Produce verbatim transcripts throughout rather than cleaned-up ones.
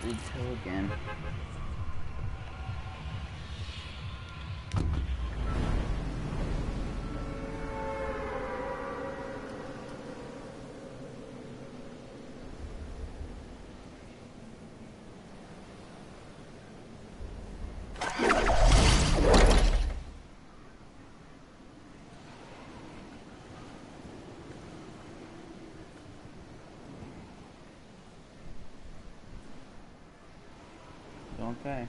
Retail again. Okay.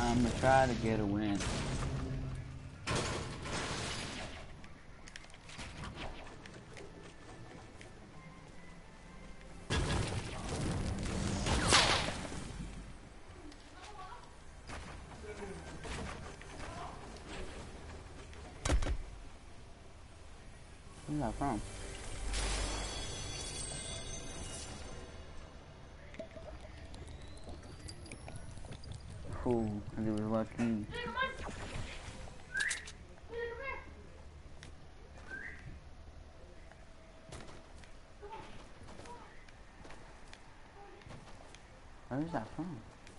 I'm gonna try to get a win. Where's that from? Ooh, and it was lucky. Where is that from?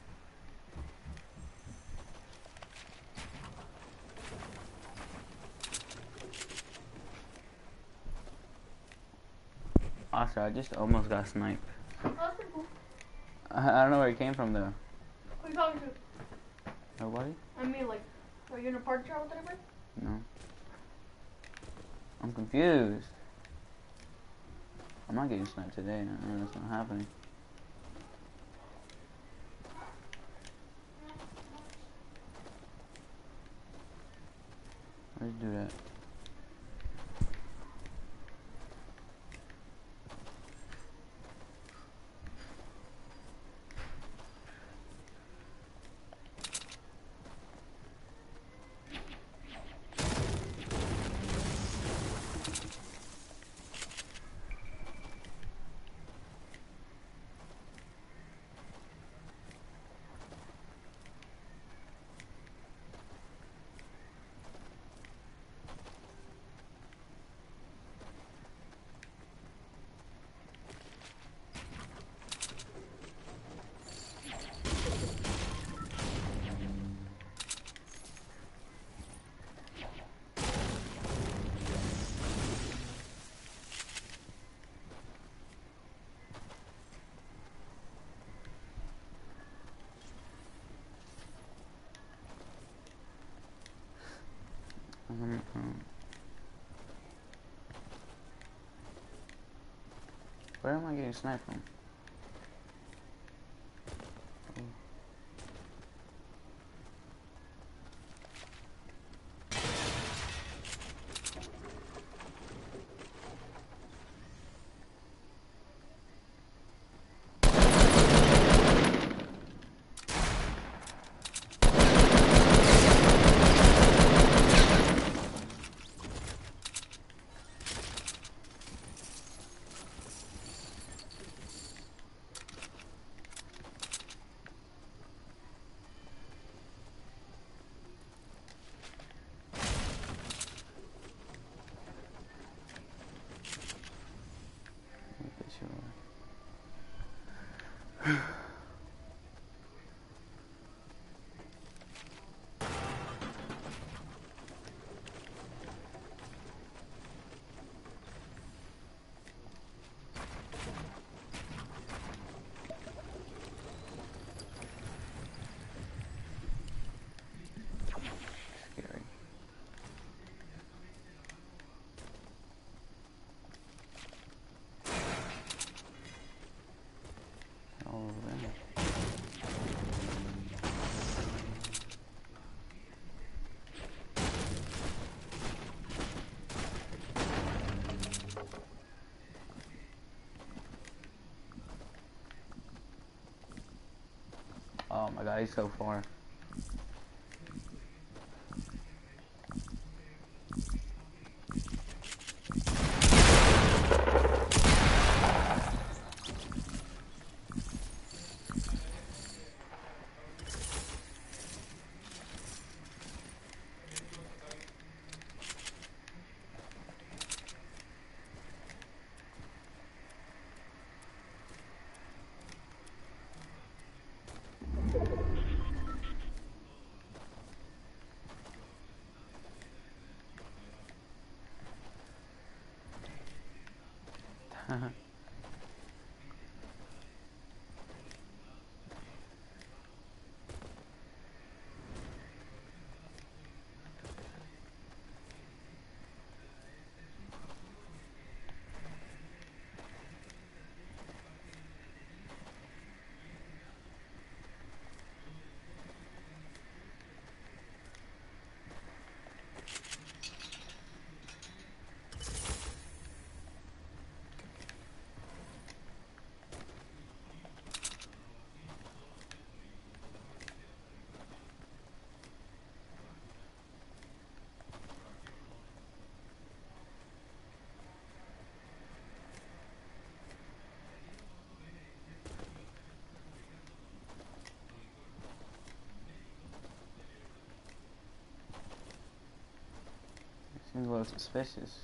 Oscar, I just almost got sniped. Oh, that's pretty cool. I, I don't know where it came from though. Who are you talking to? Nobody? I mean, like, are you in a party chat with anybody? No. I'm confused. I'm not getting sniped today. No, that's not happening. Let's do that. Um, um. Where am I getting sniped from? Oh. Okay, sure. Scary. All over there. Oh my god, he's so far. Seems a little suspicious.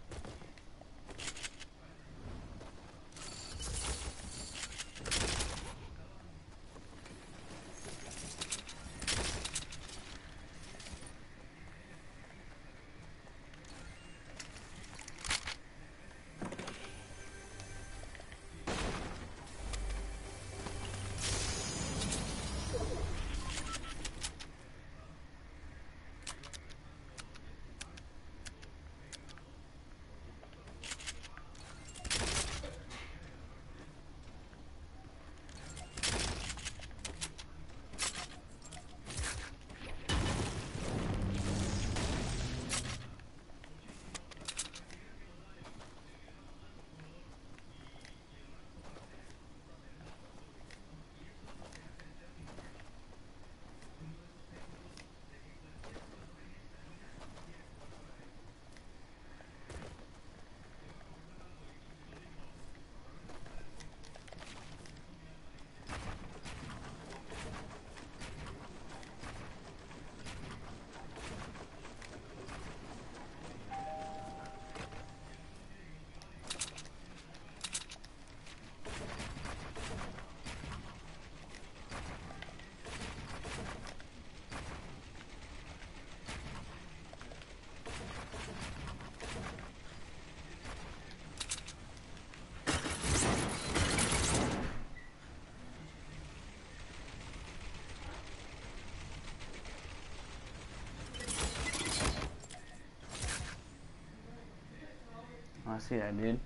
I see that, dude.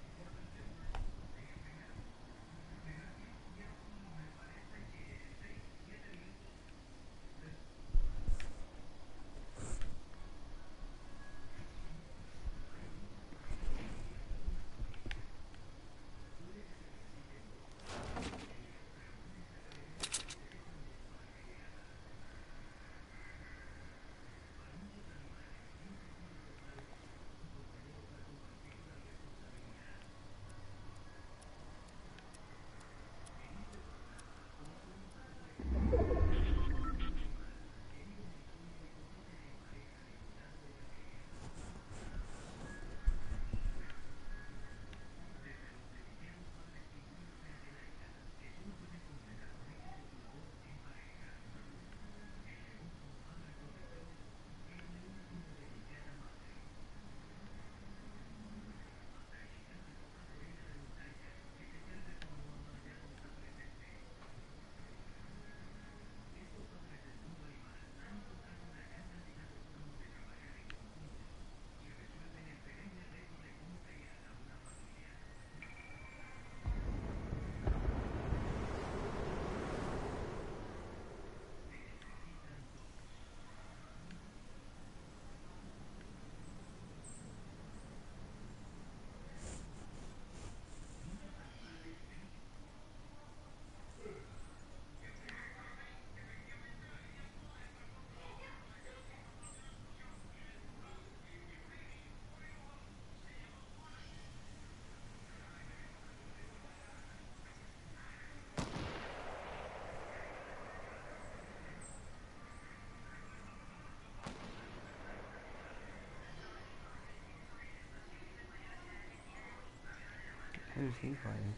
Who's he fighting?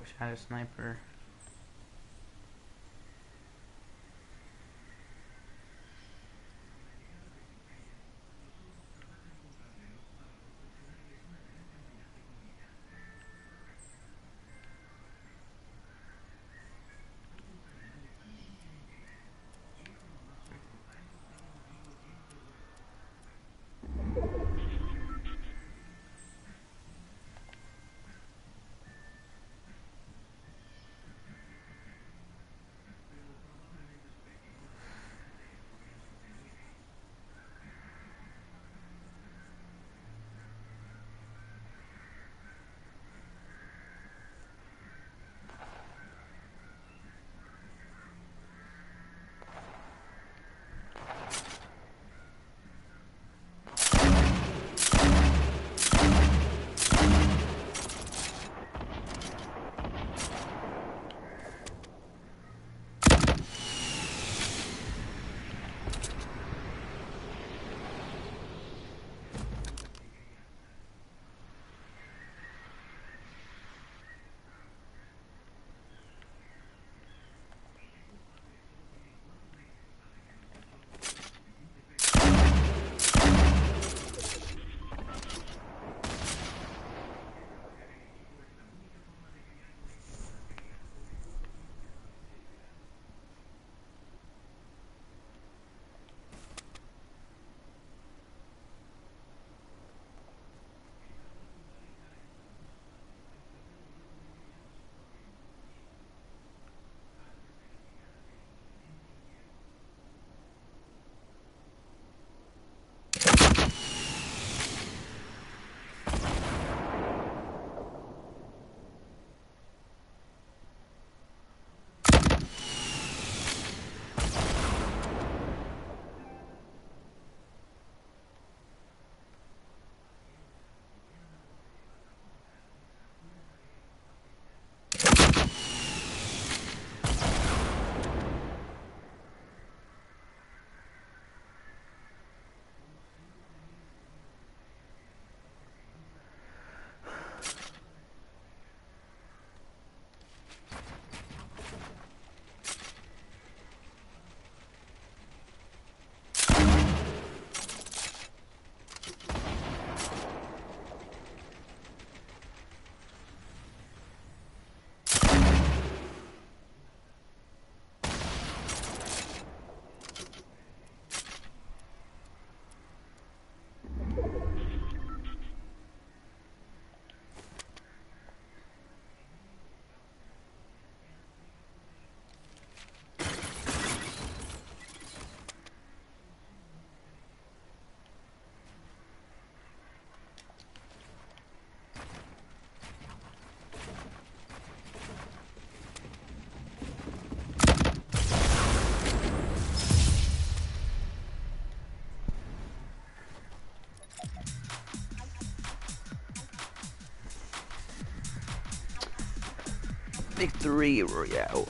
wish I had a sniper. Victory Royale.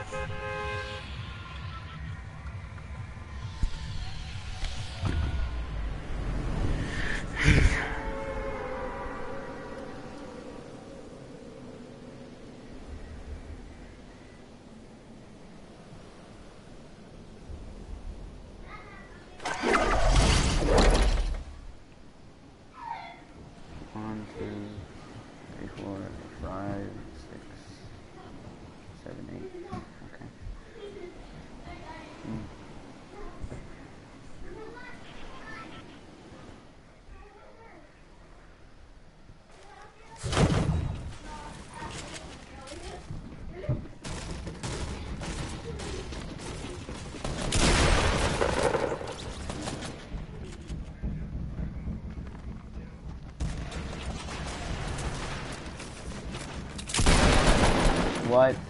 One, two, three, four, five, six, seven, eight. Okay. Mm. What?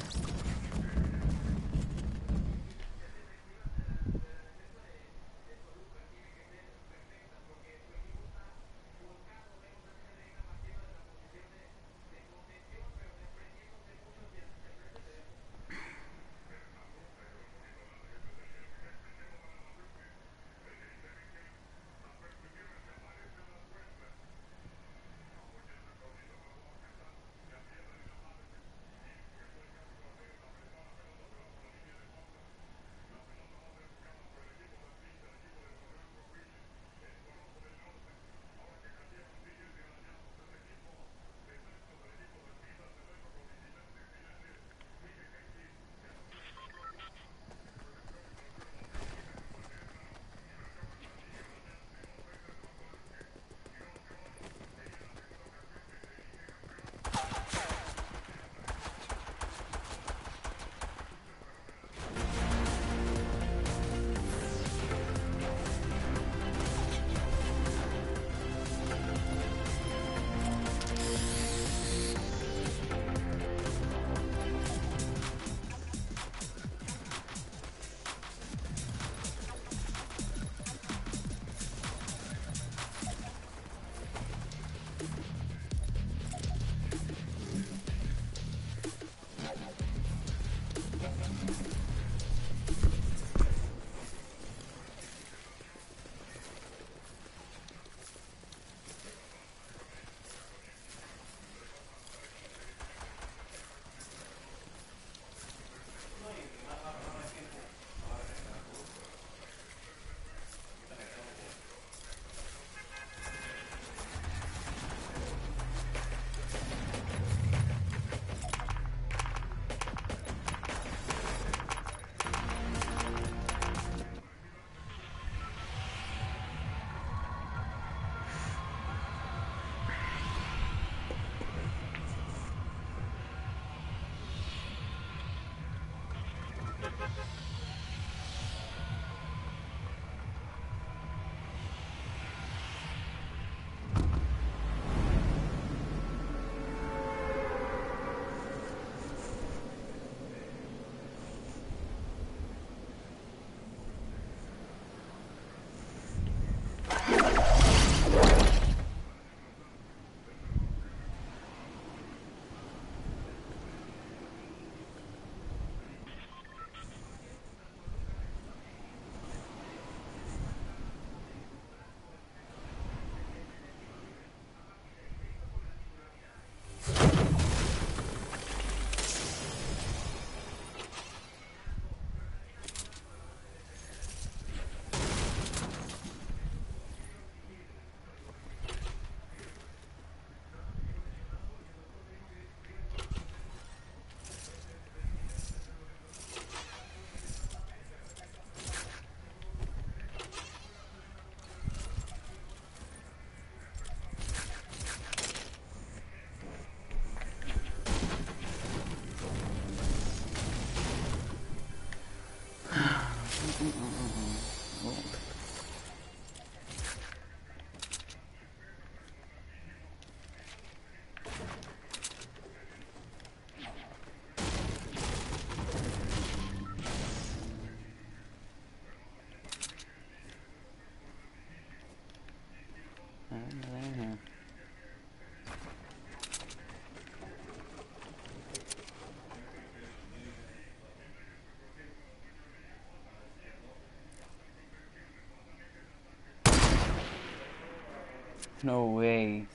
No way.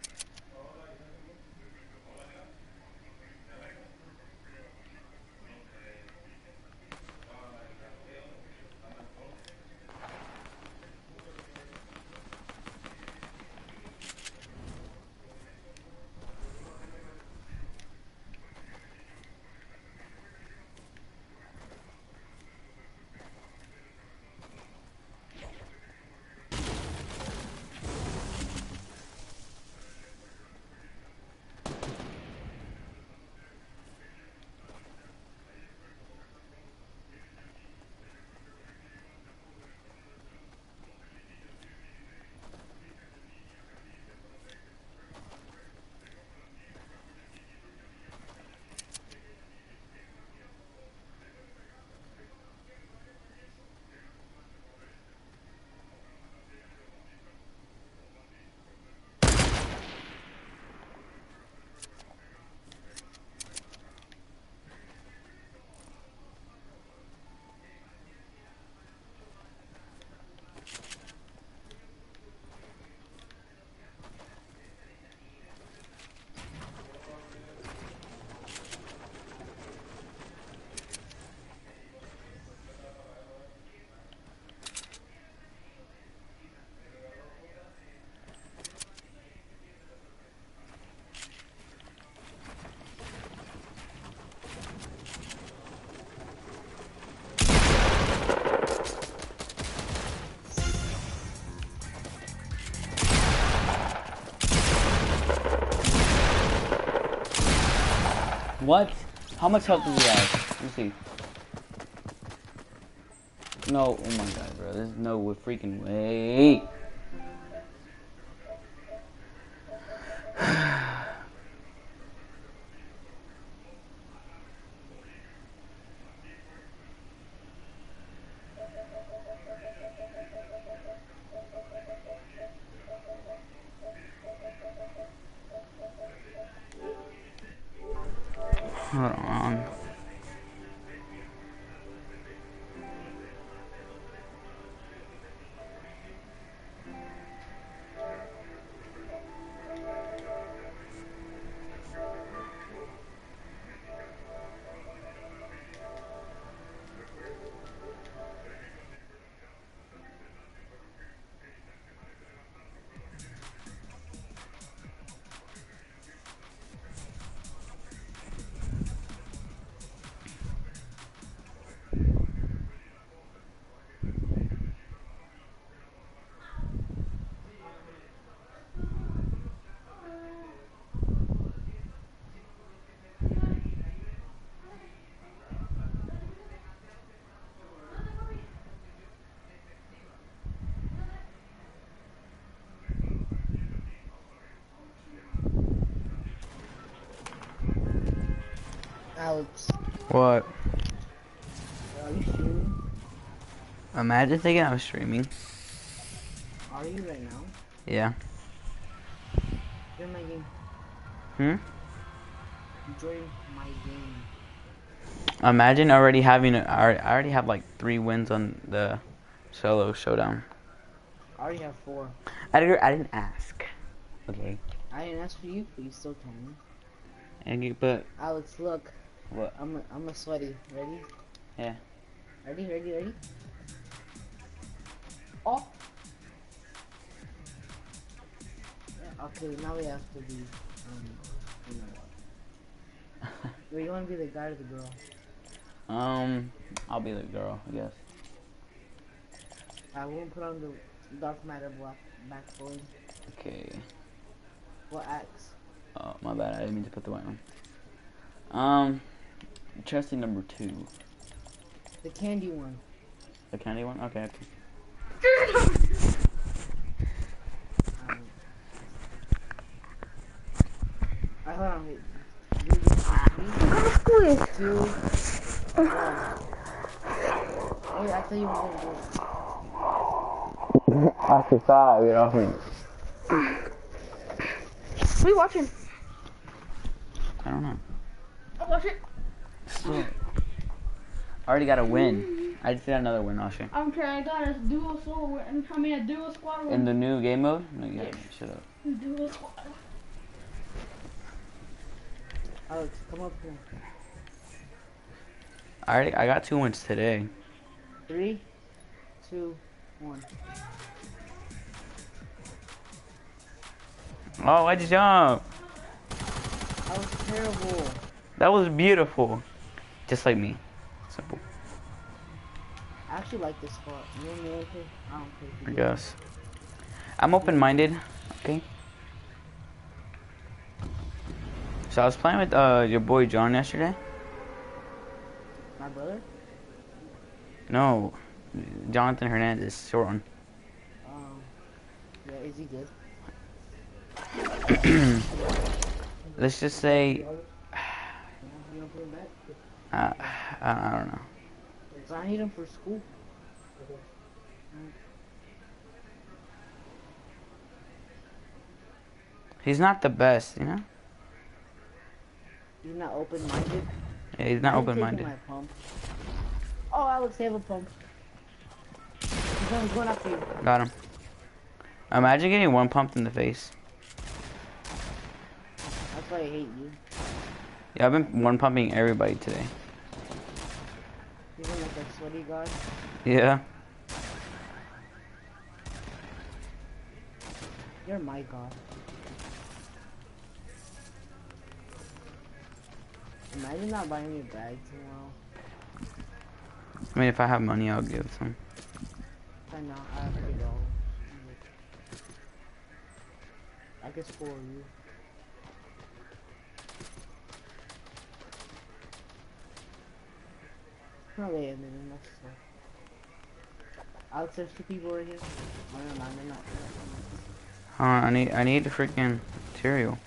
What? How much health does he have? Let me see. No, oh my god, bro. There's no freaking way. Hold on. Alex. What? Are you streaming? Imagine thinking I was streaming. Are you right now? Yeah. Join my game. Hmm? Join my game. Imagine already having a, I already- I already have like three wins on the solo showdown. I already have four. I didn't, I didn't ask. Okay. I didn't ask for you, but you still can. And you, but Alex, look. what? I'm a, I'm a sweaty. Ready? Yeah. Ready, ready, ready? Oh! Yeah, okay, now we have to be, um, you know what. Wait, you want to be the guy or the girl? um, I'll be the girl, I guess. I won't put on the dark matter black backbone. Okay. What axe? Oh, my bad. I didn't mean to put the white one. Um, trusty number two. The candy one. The candy one? Okay, okay. Um, I hold on, wait. Do this three, two, one. Wait, I thought you were gonna do it. After five, get off me. What are you watching? I don't know. I'll watch it. Stop. I already got a win. I just did another win, I'll share. I'm trying. I got a duo solo win. I'm trying to a duo squad win. In the new game mode? No, yeah, Yes. shut up. Duo squad. Alex, come up here. I already, I got two wins today. Three, two, one. Oh, I jump. That was terrible. That was beautiful. Just like me. Simple, I actually like this spot. You know me, okay? I don't care. if I you guess. I'm open-minded, okay? So I was playing with uh your boy John yesterday. do. My brother? No, Jonathan Hernandez, short one. Um, yeah, is he good? Let's just say, You don't put him back? uh, I, I don't know. So I need him for school. He's not the best, you know? He's not open-minded. Yeah, he's not I ain't taking open-minded. my pump. Oh, Alex, they have a pump. He's going, he's going after you. Got him. Imagine getting one pumped in the face. That's why I hate you. Yeah, I've been one pumping everybody today. He's in like a sweaty guy. Yeah. You're my god. Imagine not buying me a bag tomorrow. I mean, if I have money, I'll give some. I know, I have to go. I can spoil you. No, they ended in that stuff. Alex, there's two people right here. Oh, no, no, they're not. Hold on, I need, I need the freaking material.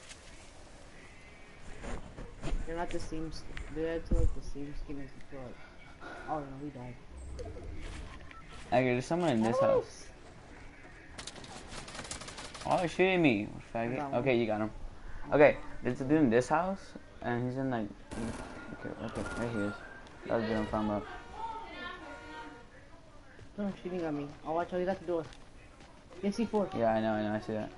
They're not the same. s- They had to like the same skin as the truck. Oh no, we died. Okay, there's someone in this house. Oh, he's shooting me, I got faggot. one. Okay, you got him. Okay, there's a dude in this house, and he's in like. Okay, okay, right here. That's what I'm talking about. No, shooting at me. I'll watch how he's at the door. Get C four. Yeah, I know, I know, I see that.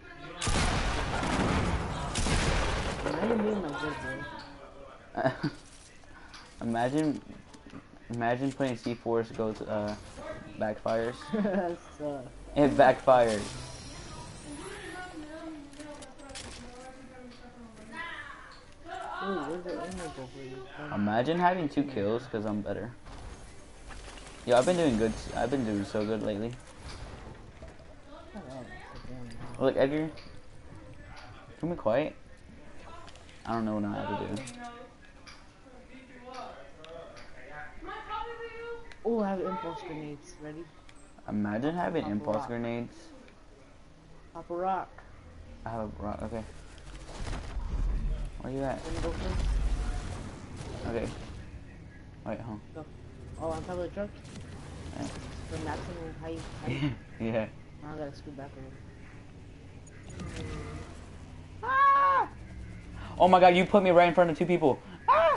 Imagine being my good bro. imagine, imagine putting C fours goes uh, backfires. That's, uh, It backfires. ooh, where's the ammo go for you? Imagine having two kills because I'm better. Yo, I've been doing good. I've been doing so good lately. Shut up, it's a damn Look, Edgar. Can we quiet? I don't know what I have to do. Oh, I have impulse grenades. Ready? Imagine having Pop a impulse rock. grenades. Pop a rock. I have a rock. Okay. Where you at? Wanna go first? Okay. Wait, huh? Oh, on top of the truck? Yeah. The maximum height. height. Yeah. Now I gotta scoot back a little. Oh my god, you put me right in front of two people. Ah!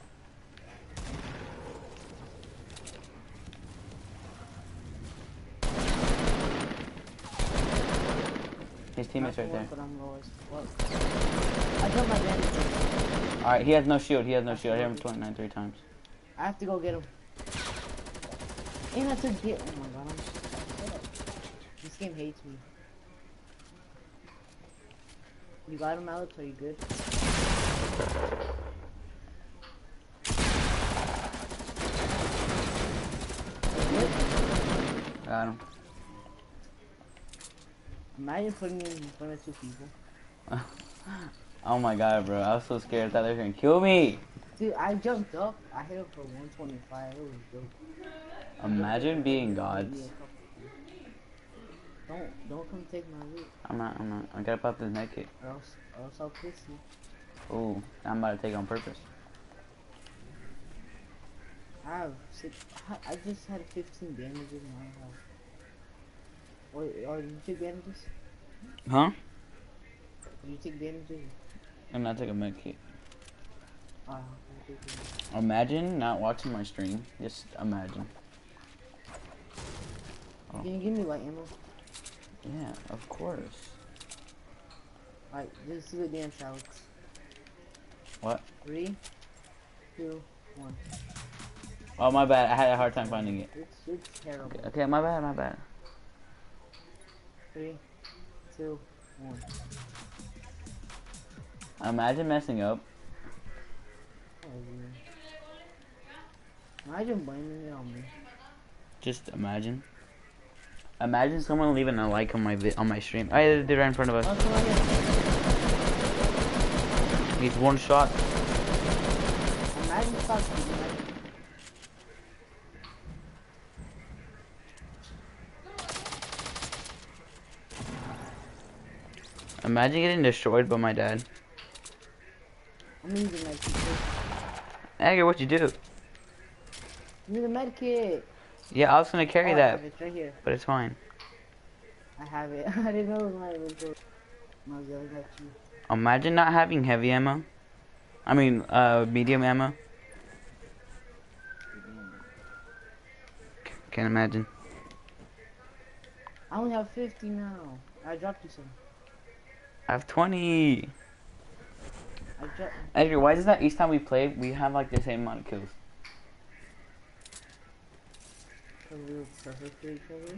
His teammate's right there. But I'm low as fuck. I got my bandage. Alright, he has no shield. He has no shield. I hit him twenty-nine three times. I have to go get him. And I took get. Oh my god, I'm shut up. This game hates me. You got him, Alex? Are you good? Got him. Imagine putting me in front of two people. Oh my god, bro. I was so scared. I thought they were gonna kill me. Dude, I jumped up. I hit him for one twenty-five. It was dope. Imagine being Yeah, gods. a couple. Don't, don't come take my loot. I'm not, I'm not. I gotta pop this med kit. Or else, or else I'll piss you. Ooh, I'm about to take it on purpose. I have six. I I just had fifteen bandages in my house. Or, or did you take bandages? Huh? Did you take bandages? I'm not taking a med kit. Oh, Imagine not watching my stream. Just imagine. Oh. can you give me light ammo? Yeah, of course. Alright, just do it dance, Alex. What? Three, two, one. Oh, my bad. I had a hard time finding it. It's it's terrible. Okay, okay, my bad, my bad. Three, two, one. Imagine messing up. Oh, weird. Imagine blaming it on me. Just imagine. Imagine someone leaving a like on my vi on my stream. Oh, yeah, they're right in front of us. Oh, come on here. He's one shot. Imagine stop shooting. Imagine getting destroyed by my dad. I'm using that kit. Edgar, what'd you do? Give me the med kit. Yeah, I was gonna carry Oh, I that, have it. It's right here. but it's fine. I have it. I didn't know it was my inventory. I was yelling at you. Imagine not having heavy ammo. I mean, uh, medium ammo. Can't imagine. I only have fifty now. I dropped you some. I have twenty. I dropped. Edgar, why is that each time we play, we have like the same amount of kills? Because we were perfect for each other.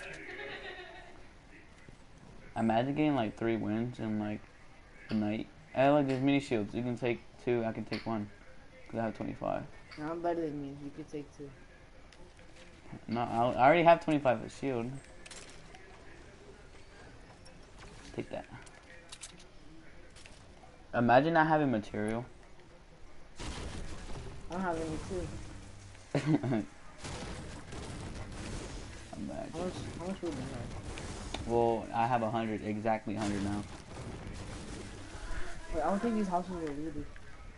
Imagine getting like three wins in like a night. Hey, look, there's mini shields. You can take two, I can take one. Because I have twenty-five. No, I'm better than you. You could take two. No, I I already have twenty-five for shield. Take that. Imagine not having material. I don't have any too. Imagine. How much, how much would you have? Well, I have a hundred, exactly a hundred now. Wait, I don't think these houses were looted.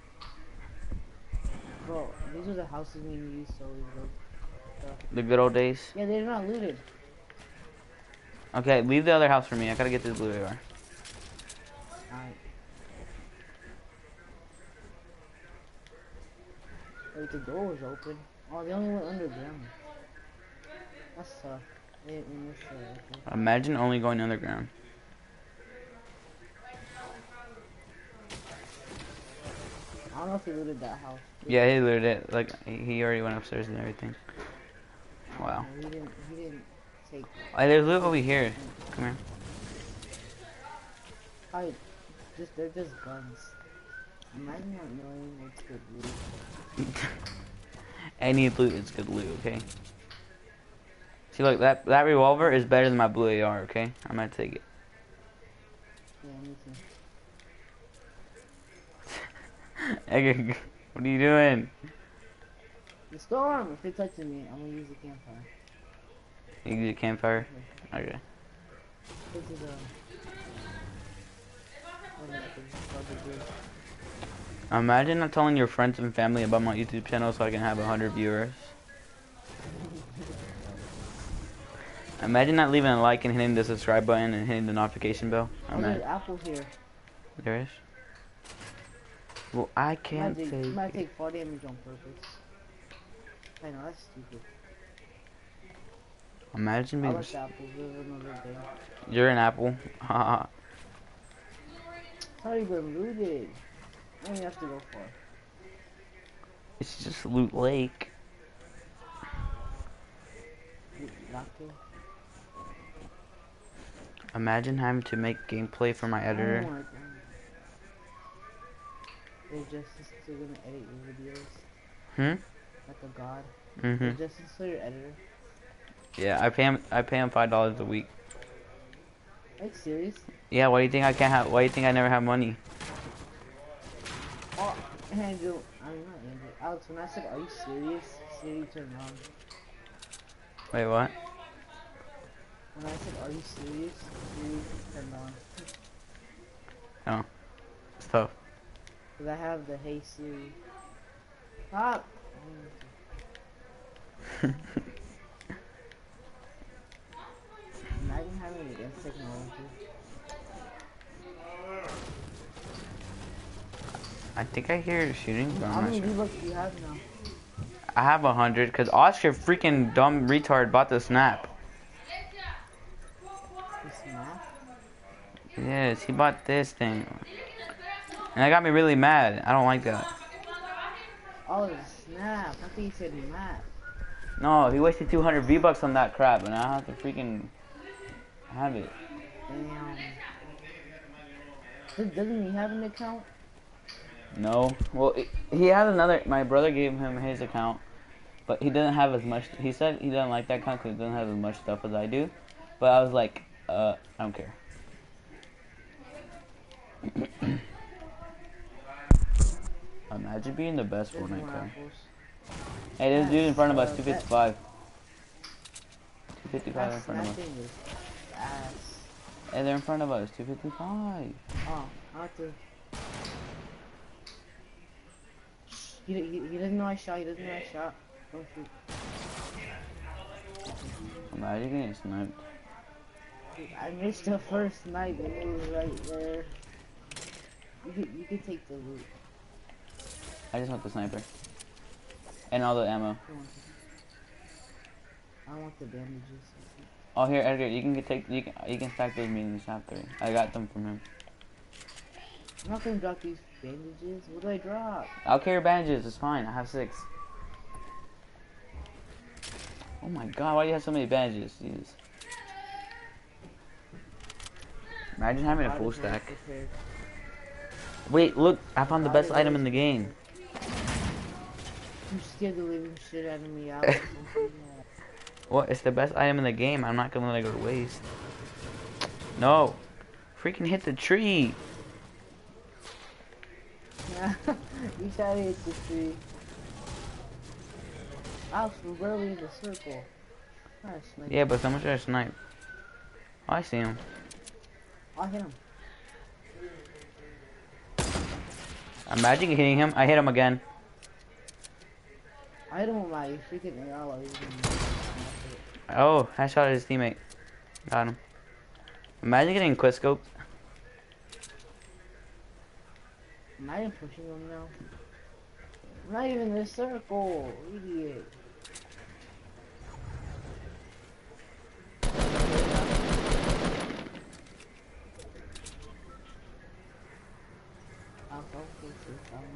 Bro, these are the houses we used so we built stuff. The good old days. Yeah, they're not looted. Okay, leave the other house for me. I gotta get this blue A R. Alright. Wait, the door was open. Oh, they only went underground. That's tough. They didn't miss that. Okay. Imagine only going underground. I don't know if he looted that house. Yeah, he looted it. Like, he he already went upstairs and everything. Wow. No, he didn't. He didn't take. Oh, there's loot over here. Come here. I just they're just guns. Imagine not knowing what's good loot. Any loot is good loot, okay? See, look, that that revolver is better than my blue A R, okay? I'm gonna take it. Yeah, me too. Edgar, what are you doing? The storm. If it touches me, I'm gonna use the campfire. You use a campfire? Okay. This is a. what is it? It's a bridge. Imagine not telling your friends and family about my YouTube channel so I can have a hundred viewers. Imagine not leaving a like and hitting the subscribe button and hitting the notification bell. Oh, there's apples here. There is? Well, I You can't might take, take you might it. take four damage on purpose. I know, that's stupid. Imagine I being... like apples, live another day. You're an apple. Haha. It's already been looted. I don't even have to go far. It's just Loot Lake. Latte. Imagine having to make gameplay for my editor. Oh my god. They're just still gonna edit your videos Hmm? like a god. Mm-hmm. They're just still your editor. Yeah, I pay him. I pay him five dollars a week. Are you serious? Yeah. Why do you think I can't have? Why do you think I never have money? Oh, Andrew. I mean not Andrew. Alex, when I said, "Are you serious?" Siri turned on. Wait, what? When I said, "Are you serious?" Siri turned on. Oh, it's tough. Cause I have the Hey Siri. Stop. Imagine having it against technology. I think I hear shooting, but How I'm many not sure. V-Bucks do you have now? I have a hundred, cause Oscar freaking dumb retard bought the snap. The snap? Yes, he bought this thing. And that got me really mad. I don't like that. Oh, the snap. I think you said map. No, he wasted two hundred V-Bucks on that crap, and I have to freaking have it. Damn. Does- Doesn't he have an account? No. Well, it, he has another. My brother gave him his account, but he doesn't have as much. He said he doesn't like that account because he doesn't have as much stuff as I do. But I was like, uh, I don't care. Imagine being the best There's Fortnite more player. apples. Hey, this dude in front of us, Uh, two fifty-five. two fifty-five in That front of us. snapping is ass. Hey, they're in front of us, two fifty-five. Oh, I have to. He, he, he doesn't know I shot. He doesn't know I shot. Don't shoot. Imagine getting sniped. I missed the first snipe and it was right there. You can, you can take the loot. I just want the sniper. And all the ammo. Come on. I want the bandages. Oh, here, Edgar, you can get take you can you can stack those minis after. I got them from him. I'm not gonna drop these bandages. What do I drop? I'll carry bandages. It's fine. I have six. Oh my God! Why do you have so many bandages? Jesus. Imagine having a full stack. Prepared. Wait, look! I found the best item in the game. You scared the living shit out of me. I was thinking that. What? It's the best item in the game. I'm not gonna let it go to waste. No! Freaking hit the tree! You gotta hit the tree. I was really in the circle. I sniped. Yeah, but someone should snipe. Oh, I see him. I'll hit him. Imagine hitting him. I hit him again. I hit him with my freaking arrow. He was gonna- Oh, I shot at his teammate. Got him. Imagine getting quick scoped. Am I even pushing him now? I'm not even in the circle, idiot. I'll focus if I'm-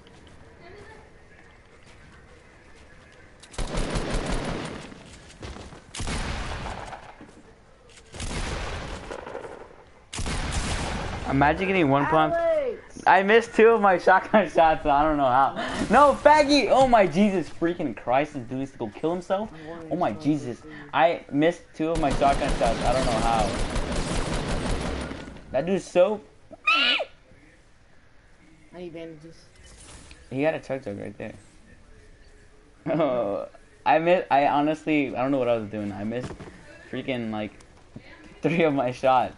Imagine getting one pump. Alex! I missed two of my shotgun shots, so I don't know how. No, faggy! Oh my Jesus freaking Christ, this dude needs to go kill himself. Oh my Jesus. I missed two of my shotgun shots, I don't know how. That dude's so... I need bandages. He got a chug jug right there. Oh, I missed, I honestly, I don't know what I was doing. I missed freaking like three of my shots.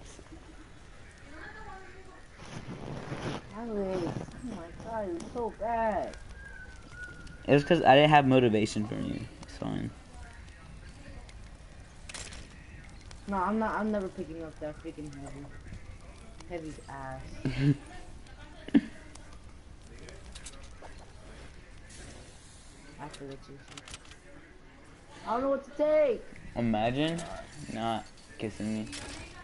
Alex! Oh my god, you're so bad. It was because I didn't have motivation from you. It's fine. No, I'm not. I'm never picking up that freaking heavy. Heavy ass. I forget you. I don't know what to take. Imagine not kissing me.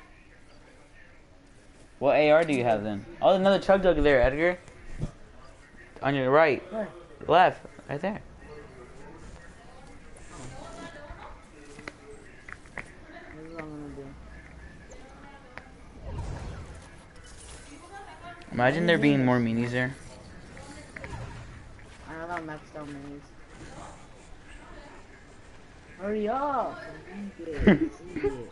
What A R do you have then? Oh, there's another chug jug there, Edgar. On your right. Where? Left. Right there. This is what I'm gonna do. Imagine there being more minis there. I know that maxed out minis. Hurry up! Idiot, idiot.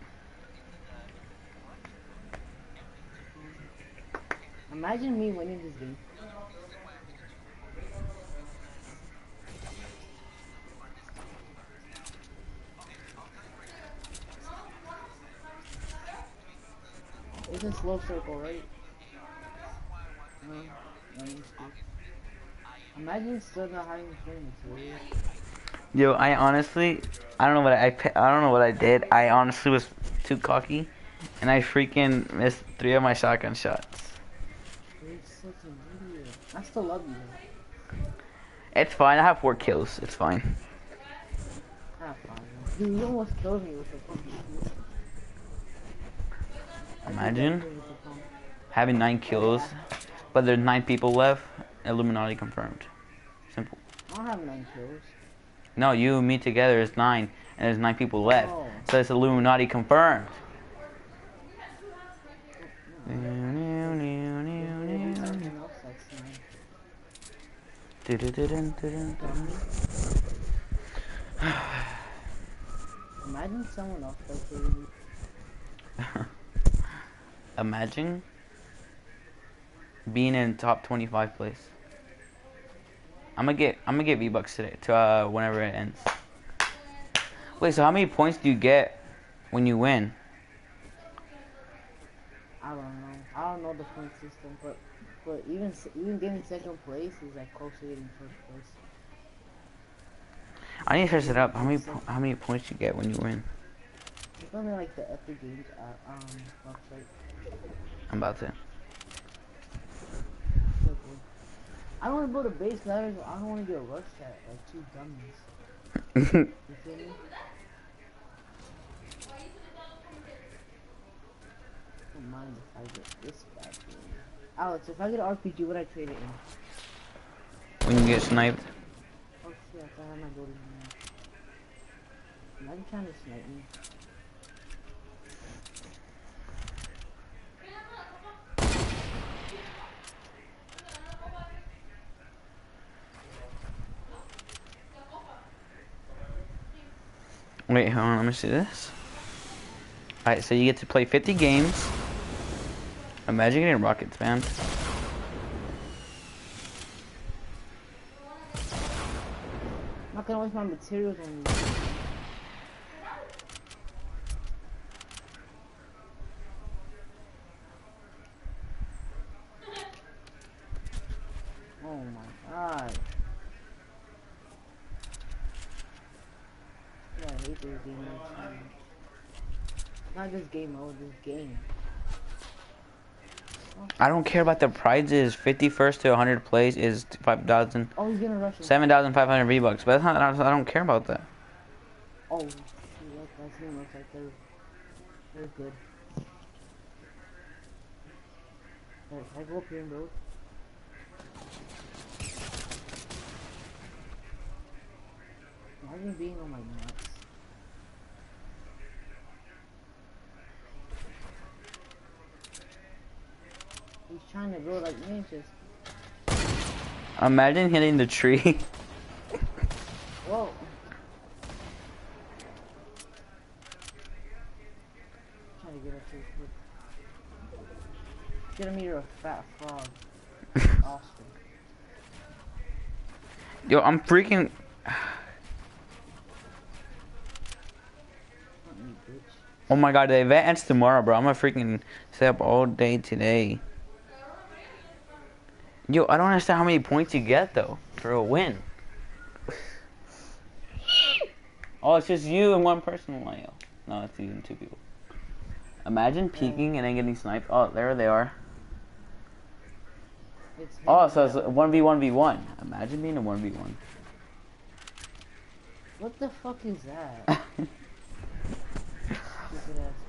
Imagine me winning this game. It's a slow circle, right? No, let me see. Imagine still not having friends, really. Yo, I honestly, I don't know what I, I, pi- I don't know what I did. I honestly was too cocky, and I freaking missed three of my shotgun shots. You're such an idiot. I I still love you. It's fine. I have four kills. It's fine. Ah, fine. Dude, you almost killed me with the fucking shield. I did that Imagine too with the phone. having nine kills, but there's nine people left. Illuminati confirmed. Simple. I don't have nine kills. No, you and me together is nine, and there's nine people left. Oh. So it's Illuminati confirmed. Maybe someone else that's nine. Imagine someone else that killing you. Imagine being in top twenty-five place. I'm gonna get I'm gonna get V-Bucks today to uh, whenever it ends. Wait, so how many points do you get when you win? I don't know. I don't know the point system, but but even s- even getting second place is like close to getting first place. I need to search it up. How many po- how many points you get when you win? It's only like the Epic Games uh, um website. I'm about to. So cool. I don't want to go to base ladders. I don't want to get rushed at like two dummies. You feel me? I don't mind if I get this bad thing. Alex, if I get an R P G, would I trade it in? When you get sniped. Oh shit, I thought I might go to him. Imagine trying to snipe me. Wait, hold on. Let me see this. All right, so you get to play fifty games. Imagine getting rockets, man. I'm not gonna waste my materials on you. Oh my god. Yeah, I hate this game mode so much. Not this game mode, this game. I don't care about the prizes. fifty-first to one hundred plays is five thousand. Oh, he's gonna rush him. seven thousand five hundred V-Bucks. But that's not, I don't care about that. Oh, shoot, that, that team looks like they're, they're good. Alright, can I go up here and build? Imagine being on my nuts. He's trying to build like ninjas. Imagine hitting the tree. Whoa. Trying to get up here quick. Get a meter of fat frog. Austin. Yo, I'm freaking... Not me, bitch. Oh my god, the event ends tomorrow, bro. I'm gonna freaking stay up all day today. Yo, I don't understand how many points you get, though, for a win. Oh, it's just you and one person. Like, no, it's you and two people. Imagine peeking and then getting sniped. Oh, there they are. It's him. Oh, so it's one v one v one. Imagine being a one v one. What the fuck is that? Stupid ass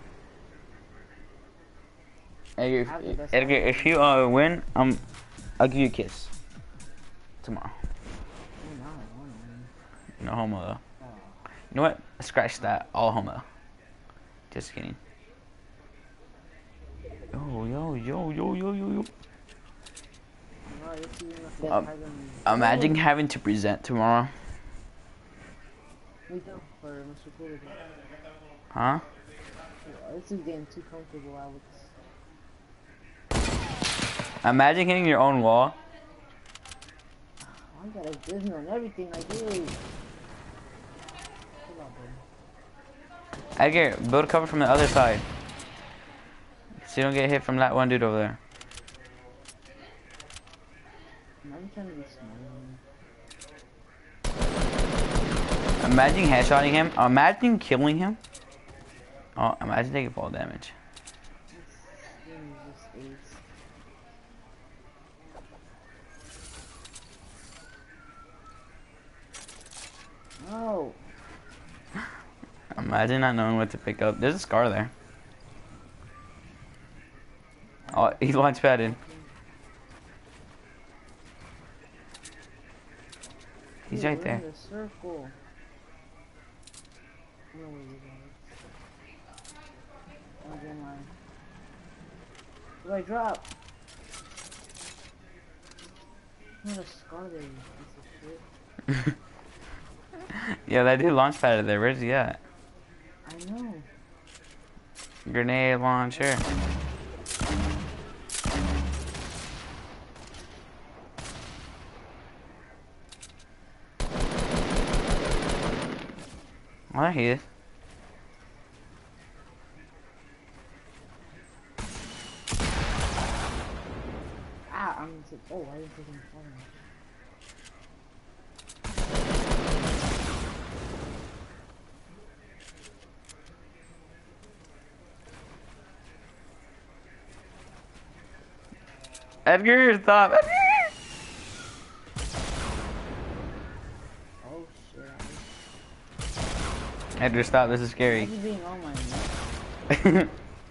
game. Edgar, I have the if, best Edgar, if you uh, win, um, I'll give you a kiss. Tomorrow. Oh, now I wanna win. No homo, though. Oh. You know what? Scratch that. All homo. Just kidding. Yo, yo, yo, yo, yo, yo, yo. No, it's even if they Um, tag them- Imagine having to present tomorrow. Me too, for Mister Cool. Huh? This is getting too comfortable, Alex. Imagine hitting your own wall. I got a Disney on everything I do. Come on, bro. Edgar, build cover from the other side. So you don't get hit from that one dude over there. I'm trying to be smart. Imagine headshotting him. Imagine killing him. Oh, imagine taking fall damage. This game is just ace. No. Imagine not knowing what to pick up. There's a scar there. Oh, he launch padded. He's Dude, right we're there. in the circle. I know where you guys. I'll get mine. What do I drop? What a scar there, you piece of shit. Yeah, that dude launch padded there. Where's he at? I know. Grenade launcher. Oh, there he is. Ah, I'm so, oh, I didn't take him far. Edgar, stop! Edgar! Oh shit. Edgar, stop. This is I scary. was being on my neck.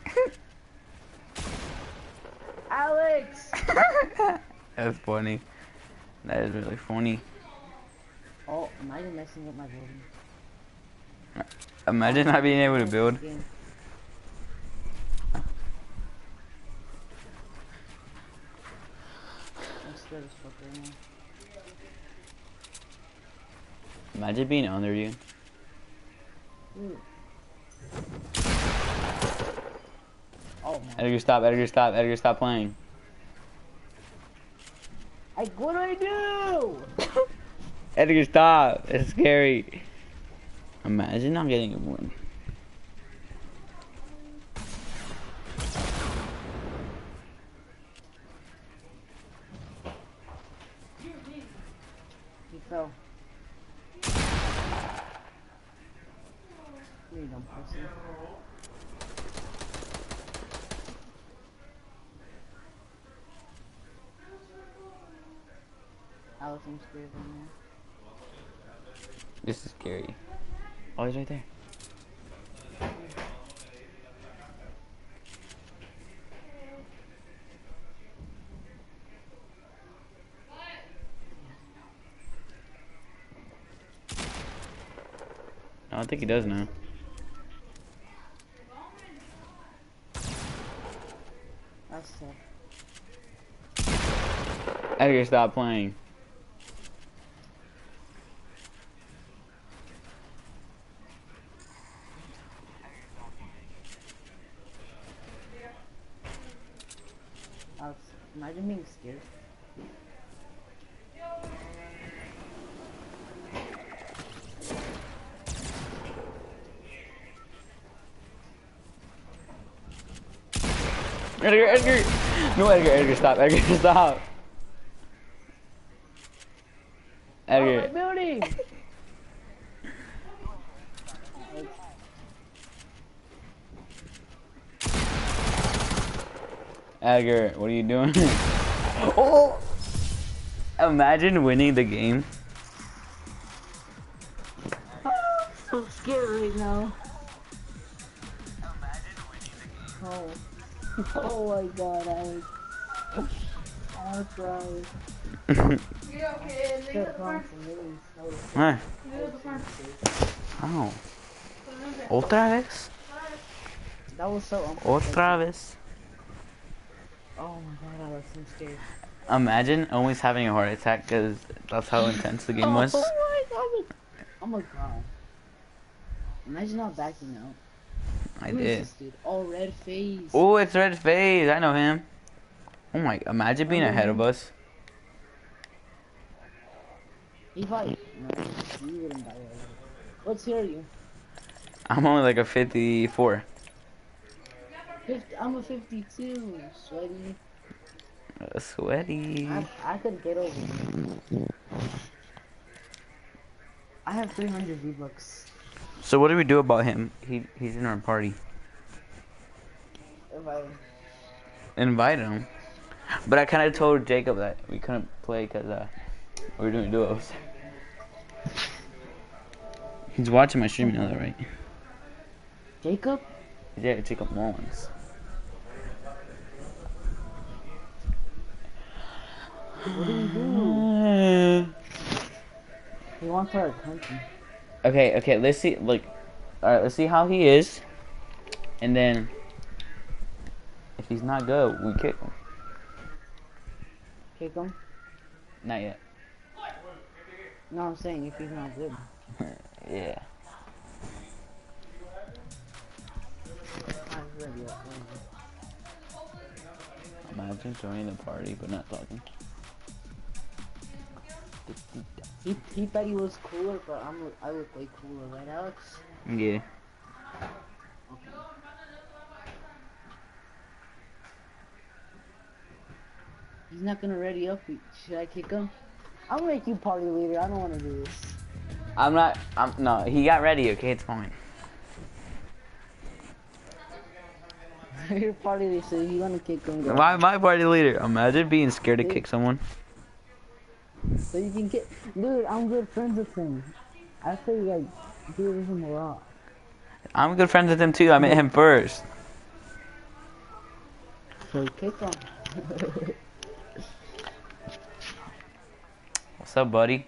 Alex! That's funny. That is really funny. Oh, am I messing up my building? Imagine not being able to build. Game. I'm scared as fuck right now. Imagine being under you. Ooh. Oh man. Edgar, stop. Edgar, stop. Edgar, stop playing. I, what do I do? Edgar, stop. It's scary. Imagine not getting a win. He fell. You dumb pussy. Alex, I'm scared right now. This is scary. Oh, he's right there. I don't think he does now. That's tough. Edgar, stop playing. Alex, imagine being scared. Edgar, Edgar! No, Edgar, Edgar, stop. Edgar, stop. Oh, my Edgar. building! Edgar, what are you doing? Oh! Imagine winning the game. So scared right now. Oh. Oh my god, Alex. I'm crying. Yeah, okay, and they Good got the fun front. for me. So Huh? They got the front. Oh. Otra vez? that was so unprecedented. Otra vez? Oh my god, Alex, I'm scared. Imagine always having a heart attack because that's how intense the game was. Oh my god. Oh my god. Imagine not backing out. I Who is did. this dude? Oh, red face. Oh, it's Red Phase. I know him. Oh my, imagine being ahead of us. He fight. No, you wouldn't die already. What's here you? I'm only like a fifty-four. fifty, I'm a fifty-two, sweaty. Uh, sweaty. I, I could get over it. I have three hundred V-Bucks. So what do we do about him? He He's in our party. If I... Invite him. But I kind of told Jacob that we couldn't play because uh, we were doing duos. He's watching my stream, you know that, right? Jacob? Yeah, Jacob Mullins. What did he do? He wants our attention. Okay, okay, let's see, like, alright, let's see how he is. And then, if he's not good, we kick him. Kick him? Not yet. No, I'm saying if he's not good. Yeah. I'm ready up, Imagine joining the party, but not talking. He, he thought he was cooler, but I'm I look way cooler, right, Alex? Yeah. Okay. He's not gonna ready up. Should I kick him? I'll make you party leader. I don't want to do this. I'm not, I'm, no, he got ready, okay, it's fine. You're party leader, so you want to kick him. Go. Why am I party leader? Imagine being scared to kick someone. So you can get, dude. I'm good friends with him. I feel like give him a lot. I'm good friends with him too, I met him first. So kick him. What's up, buddy?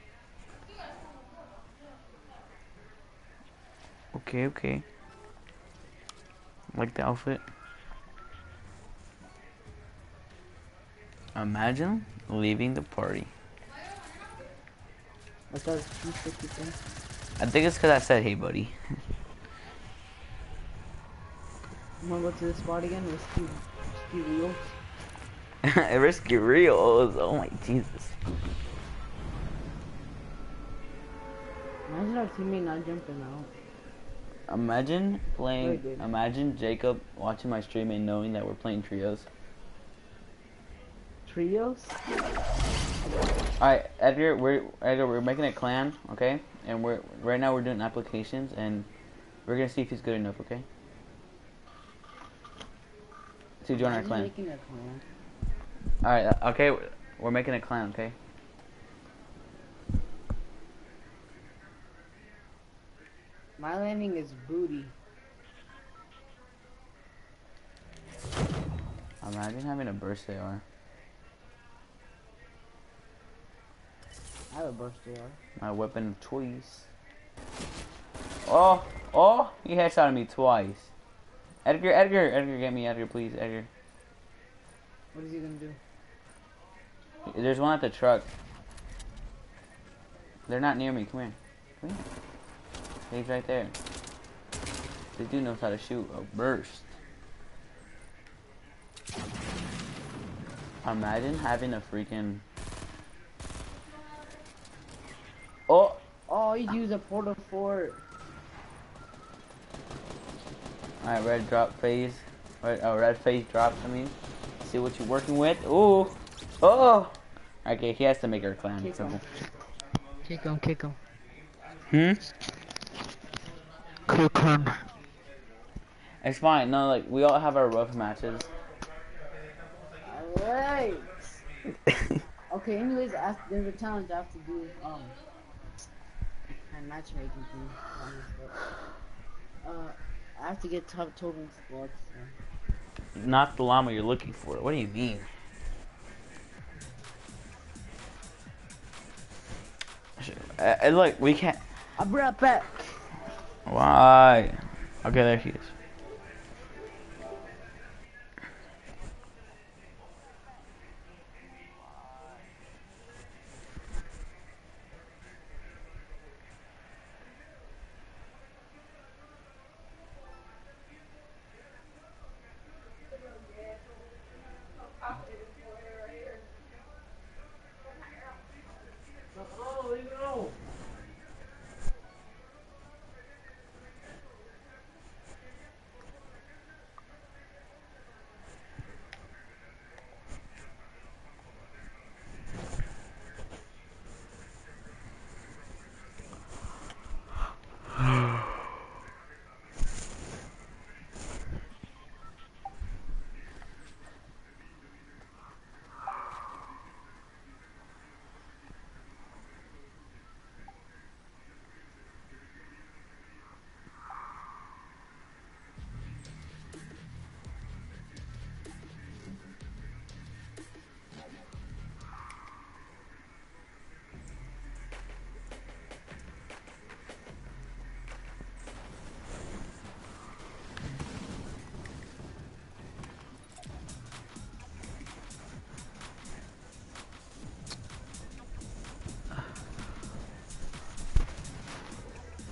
Okay, okay. Like the outfit. Imagine leaving the party. What's that two fifty thing? I think it's because I said, hey, buddy. You wanna go to the spot again? Risky, risky reels. Risky reels. Oh my Jesus. Imagine our teammate not jumping out. Imagine Very playing. good. Imagine Jacob watching my stream and knowing that we're playing trios. Trios? Alright, Edgar, we're Edgar, we're making a clan, okay? And we're right now we're doing applications, and we're gonna see if he's good enough, okay? To join our Imagine clan. making a clan. Alright, uh, okay, we're making a clan, okay? My landing is booty. Imagine having a birthday or I have a birthday arc. my weapon of choice. Oh, oh, he headshotted me twice. Edgar, Edgar, Edgar, get me, Edgar, please, Edgar. What is he gonna do? There's one at the truck. They're not near me. Come here. Come here. He's right there. This dude knows how to shoot a burst. Imagine having a freaking. Oh! Oh, he used a portal fort. Alright, red drop phase. Red, oh, red phase drops, I mean. See what you're working with. Ooh! Oh! Okay, he has to make our clan. Kick Simple. him. Kick him, kick him. Hmm? Kick him. It's fine. No, like, we all have our rough matches. Alright. Okay, anyways, I, there's a challenge I have to do. Um, my matchmaking thing. Uh, I have to get top total squads. So. Not the llama you're looking for. What do you mean? Uh, uh, look, we can't. I'll be right back. Why? Okay, there he is.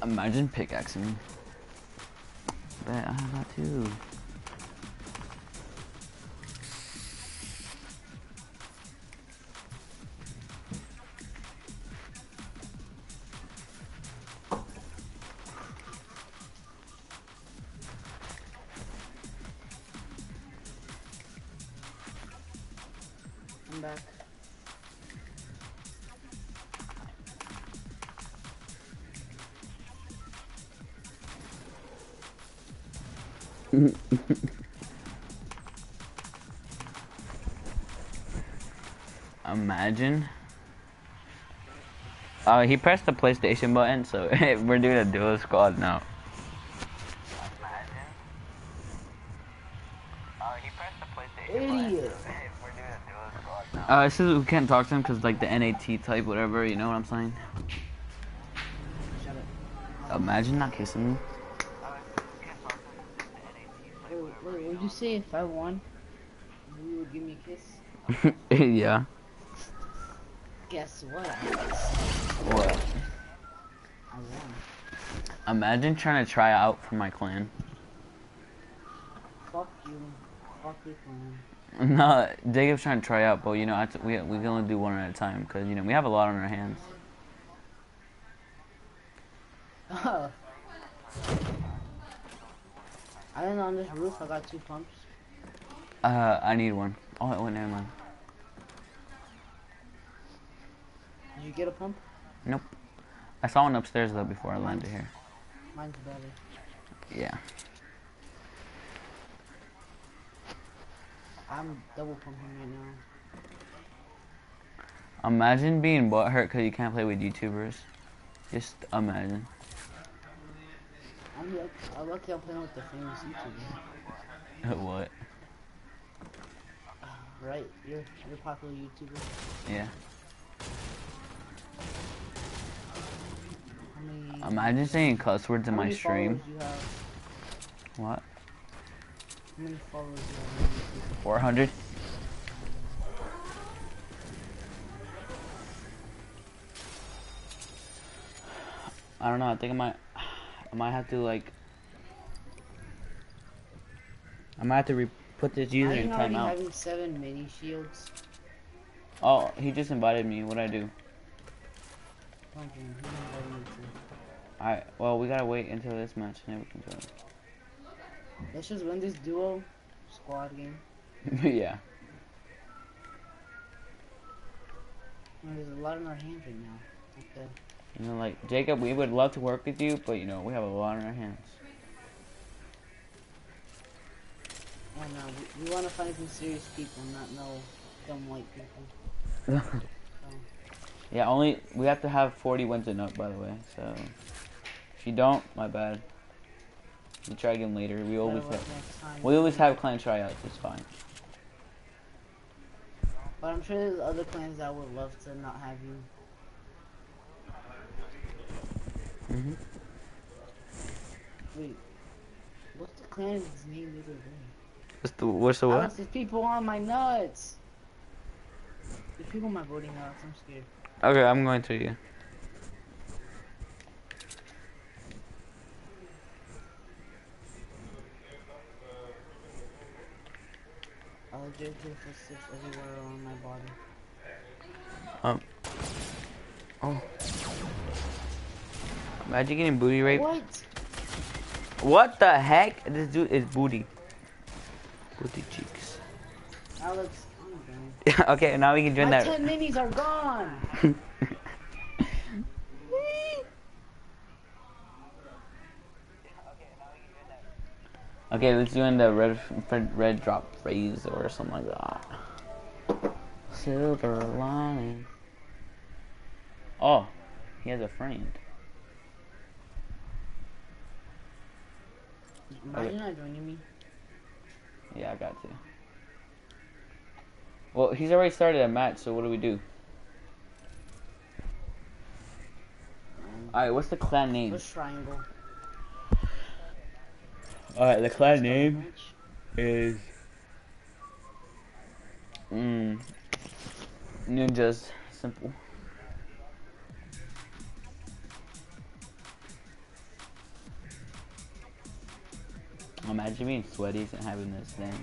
Imagine pickaxing me. Bet I have that too. I'm back. Imagine. Oh, he pressed the PlayStation button, so we're doing a duo squad now. Idiot. Uh, it says we can't talk to him because like the N A T type, whatever. You know what I'm saying? Shut up. Imagine not kissing me. Wait, wait, what did you say? If I won, you would give me a kiss? Yeah. Guess what? What? I won. Imagine trying to try out for my clan. Fuck you. Fuck your clan. No, Jacob's trying to try out, but you know, I t we we can only do one at a time because you know we have a lot on our hands. Oh. I don't know, on this roof I got two pumps. Uh, I need one. Oh, wait, never mind. Did you get a pump? Nope. I saw one upstairs though before I landed here. Mine's better. Yeah. I'm double pumping right now. Imagine being butthurt because you can't play with YouTubers. Just imagine. I'm lucky, I'm lucky I'm playing with the famous YouTuber. What? Right? You're you're a popular YouTuber. Yeah. How many, Imagine saying cuss words in how my many stream. followers you have? What? How many followers you have on YouTube? four hundred? I don't know. I think I might. I might have to like. I might have to re put this user in I'm already timeout. having seven mini shields. Oh, he just invited me. What'd I do? Okay, he invited me too. Alright. Well, we gotta wait until this match, and then we can join. Let's just win this duo squad game. Yeah. There's a lot in our hands right now. Okay. You know, like Jacob, we would love to work with you, but you know, we have a lot on our hands. And uh, we, we want to find some serious people, not no dumb white people. So, Yeah, only we have to have forty wins and up, by the way. So if you don't, my bad. We try again later. We always better luck have next time. we always have clan tryouts. It's fine. But I'm sure there's other clans that would love to not have you. Mhm. Wait, what's the clan's name the other day? What's the what's the Alex, what? there's people on my nuts. There's people on my voting nuts. I'm scared. Okay, I'm going to you. I legit hear footsteps everywhere on my body. Um. Oh. Imagine getting booty raped. What? What the heck? This dude is booty. Booty cheeks. Alex, I'm done. Okay, now we can join My that. ten minis are gone. Okay, let's do in the red, red red drop phrase or something like that. Silver lining. Oh, he has a friend. Imagine Okay. not joining me. Yeah, I got to. Well, he's already started a match, so what do we do? Alright, what's the clan name? Push triangle. Alright, the clan name Match. is... Mm, Ninjas. Simple. Imagine being sweaty and having this thing.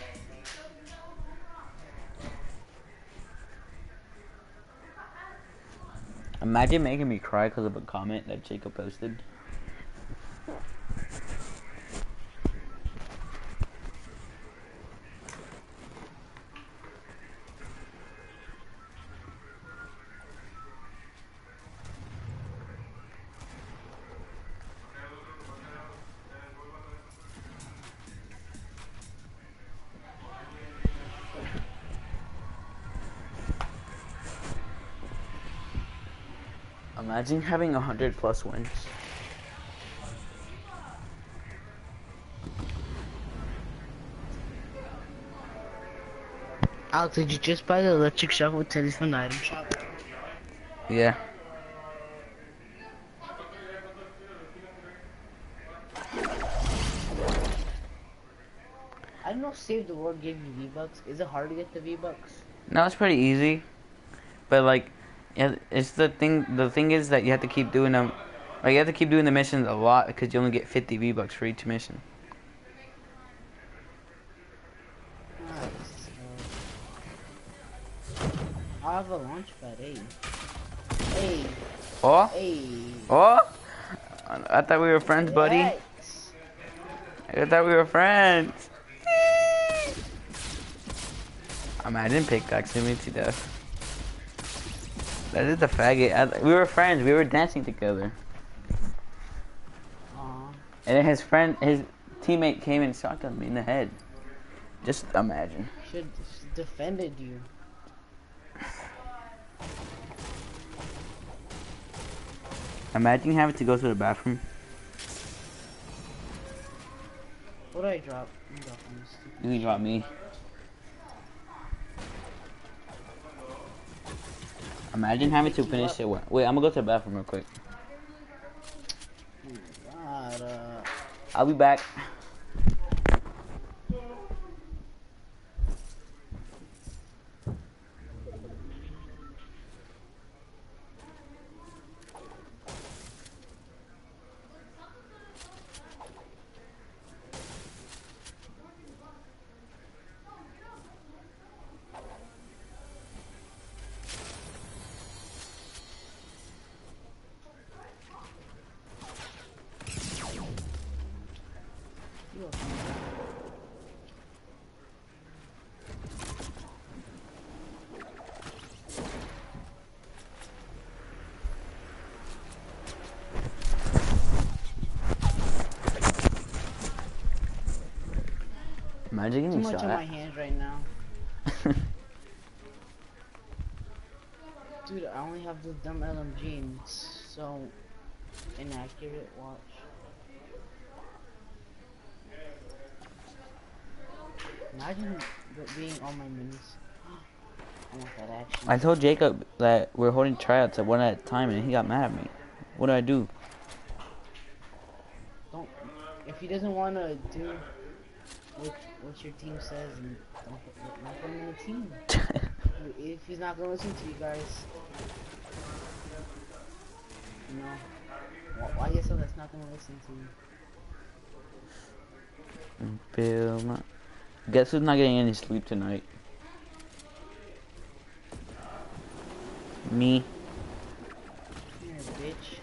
Imagine making me cry because of a comment that Jacob posted. Imagine having a hundred plus wins. Alex, did you just buy the electric shovel teddies from the item shop? Yeah. I don't know if Save the World gave you V-Bucks. Is it hard to get the V-Bucks? No, it's pretty easy. But like, yeah, it's the thing. The thing is that you have to keep doing them. Like you have to keep doing the missions a lot because you only get fifty V-Bucks for each mission. Nice. Uh, I have a launch pad. Hey. Hey. Oh, Hey. oh! I thought we were friends, buddy. Yes. I thought we were friends. Imagine pickaxing me to death. That is the faggot. I, we were friends. We were dancing together. Aw. And then his friend, his teammate came and shotgunned me in the head. Just imagine. Should defended you. Imagine having to go to the bathroom. What did I drop? I dropped this stupid- You can drop me. Imagine having to finish it. Wait, I'm gonna go to the bathroom real quick. Oh my God, uh, I'll be back. you are- Imagine too getting much shot on my at. hands right now. Dude, I only have the dumb L M G and it's so inaccurate. Watch. Imagine that being all my minis. I want that action. I told Jacob that we're holding tryouts at one at a time, and he got mad at me. What do I do? Don't. If he doesn't want to do what, what your team says, and don't put, not put him in the team. If he's not gonna listen to you guys, you know, wh- why you so that's not gonna listen to you? Feel my... Guess who's not getting any sleep tonight? Me. Here, bitch.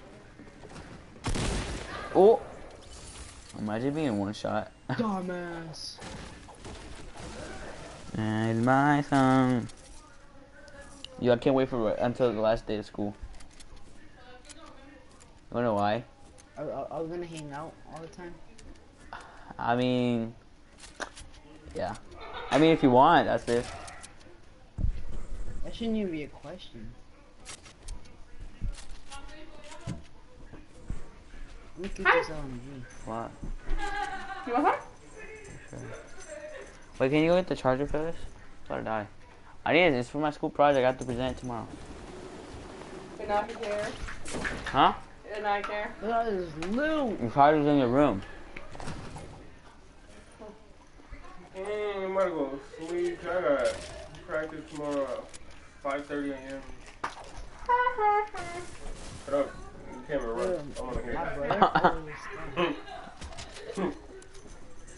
Oh! Imagine being one shot. Dumbass. And my song. Yo, I can't wait for until the last day of school. You wanna know why? Are, are, are we gonna hang out all the time? I mean, yeah. I mean, if you want, that's it. That shouldn't even be a question. Let me keep this L M G. What? You want some? Wait, can you go get the charger for this? It's about to die. I need it. It's for my school project. I have to present it tomorrow. You're not care. Huh? You're not care. Look at this loot. The charger's in your room. Mm, I'm gonna go sleep. I got practice tomorrow at five thirty a m Shut up. You can't even run. I wanna hear My that. brother.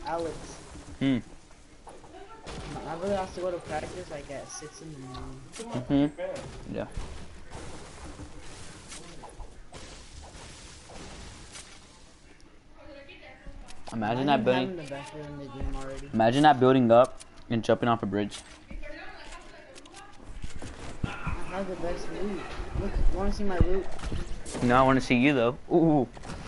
Alex. Hmm. My brother has to go to practice like at six in the morning. Mm-hmm. Yeah. Imagine that building. having the best food in the game already. Imagine that building up and jumping off a bridge. I have the best loot. Look, you wanna see my loot? No, I want to see you though. Ooh.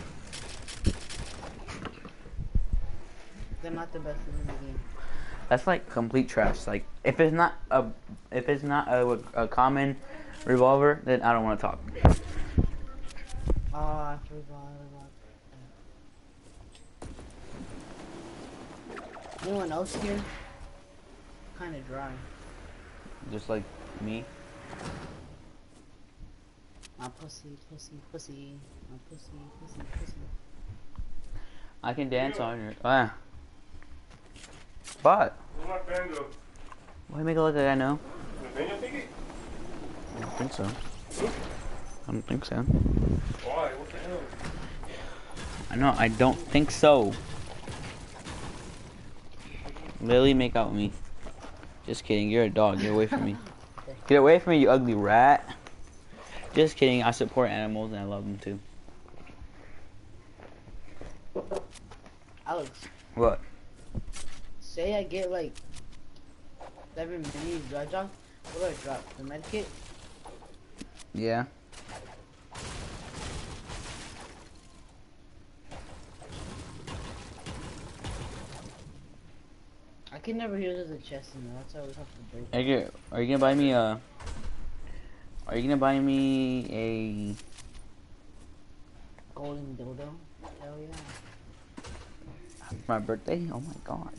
They're not the best food in the game. That's like complete trash. Like if it's not a if it's not a, a common revolver, then I don't want to talk. Oh, I forgot about that. Anyone else here? Kind of dry. Just like me. My pussy, pussy, pussy. My pussy, pussy, pussy. I can dance on your. Ah. But Where's my fan go? why make it look like I know? Nathaniel take it? I don't think so. I don't think so. Why? What the hell? I know. I don't think so. Lily, make out with me. Just kidding. You're a dog. Get away from me. Get away from me, you ugly rat. Just kidding. I support animals and I love them too. Alex, What? say I get like seven minis, do I drop? What do I drop? The med kit? Yeah. I can never use it as a chest in there. That's why I always have to break. Are you, are you gonna buy me a? Are you gonna buy me a? Golden dildo? Hell yeah. For my birthday? Oh my god.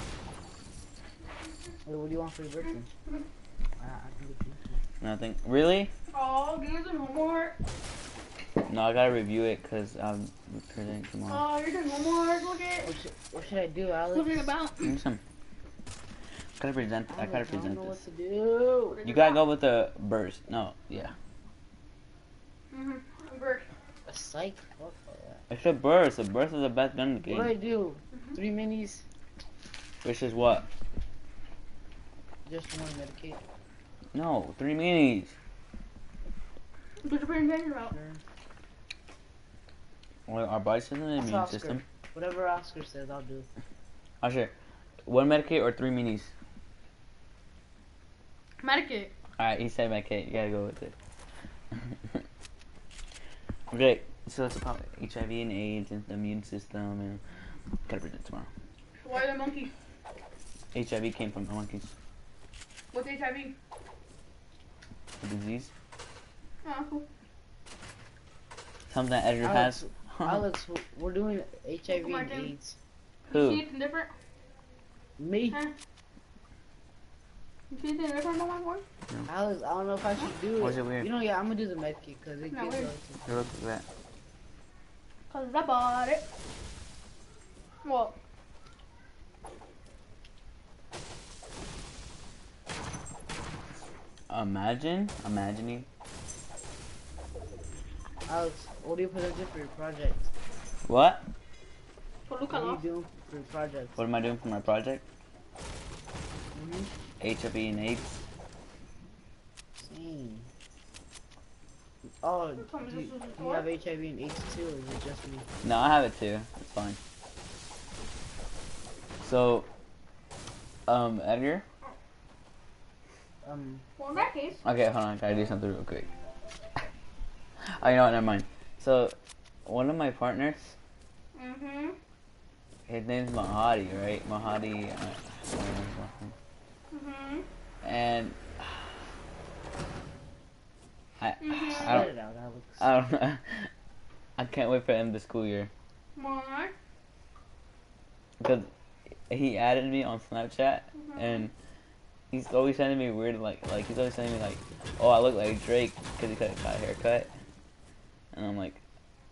Wait, what do you want for your birthday? I, I can get you. Nothing. Really? Oh, give me some homework. No, I gotta review it because I'm presenting tomorrow. Oh, you're doing homework. Look at What should, what should I do, Alex? What's it about? Give me some. Gotta present. I gotta Alex, I don't present know this. what to do. You gotta go with the burst. No, yeah. Mhm. Bird. A psych? Fuck that. It's a burst. A burst is the best gun in the What do I game. do? Three minis? Which is what? Just one medicate? No, three minis. What you putting attention about? Sure. Well, our body system and That's immune Oscar. system. Whatever Oscar says, I'll do. Oh, sure. One Medicaid or three minis? Medicate. Alright, he said Medicaid. You gotta go with it. Okay, so it's about H I V and AIDS and the immune system and gotta present tomorrow. Why the monkey? H I V came from the monkeys. What's H I V? The disease. Oh, cool. Something that Edgar Alex, has. Alex, w- we're doing H I V Come on, and Jim. AIDS. You see Who? anything different? Me? Huh? You see anything different on my boy? Alex, I don't know if I should do it. Why is it weird? You know, yeah, I'm gonna do the med kit because it Not gives weird. us. Hey, look at that. Cause I bought it. What? Imagine, imagining. Alex, what do you present for your project? What? What look What are you off? doing for your project? What am I doing for my project? Mm-hmm. H I V and AIDS. Same. Oh, Tell me do this you, was do you before? have H I V and AIDS too, or is it just me? No, I have it too. It's fine. So, um, Edgar? Um, Well, in that case, Okay, hold on. I gotta do something real quick. Oh, you know what? Never mind. So, one of my partners, mm-hmm. his name's Mahadi, right? Mahadi. Uh, Mm-hmm. and I, I let don't, it out, Alex. I don't know. I can't wait for him this school year Why? because he added me on Snapchat Mhm. and he's always sending me weird like like he's always sending me like, oh, I look like Drake because he got got a haircut, and I'm like,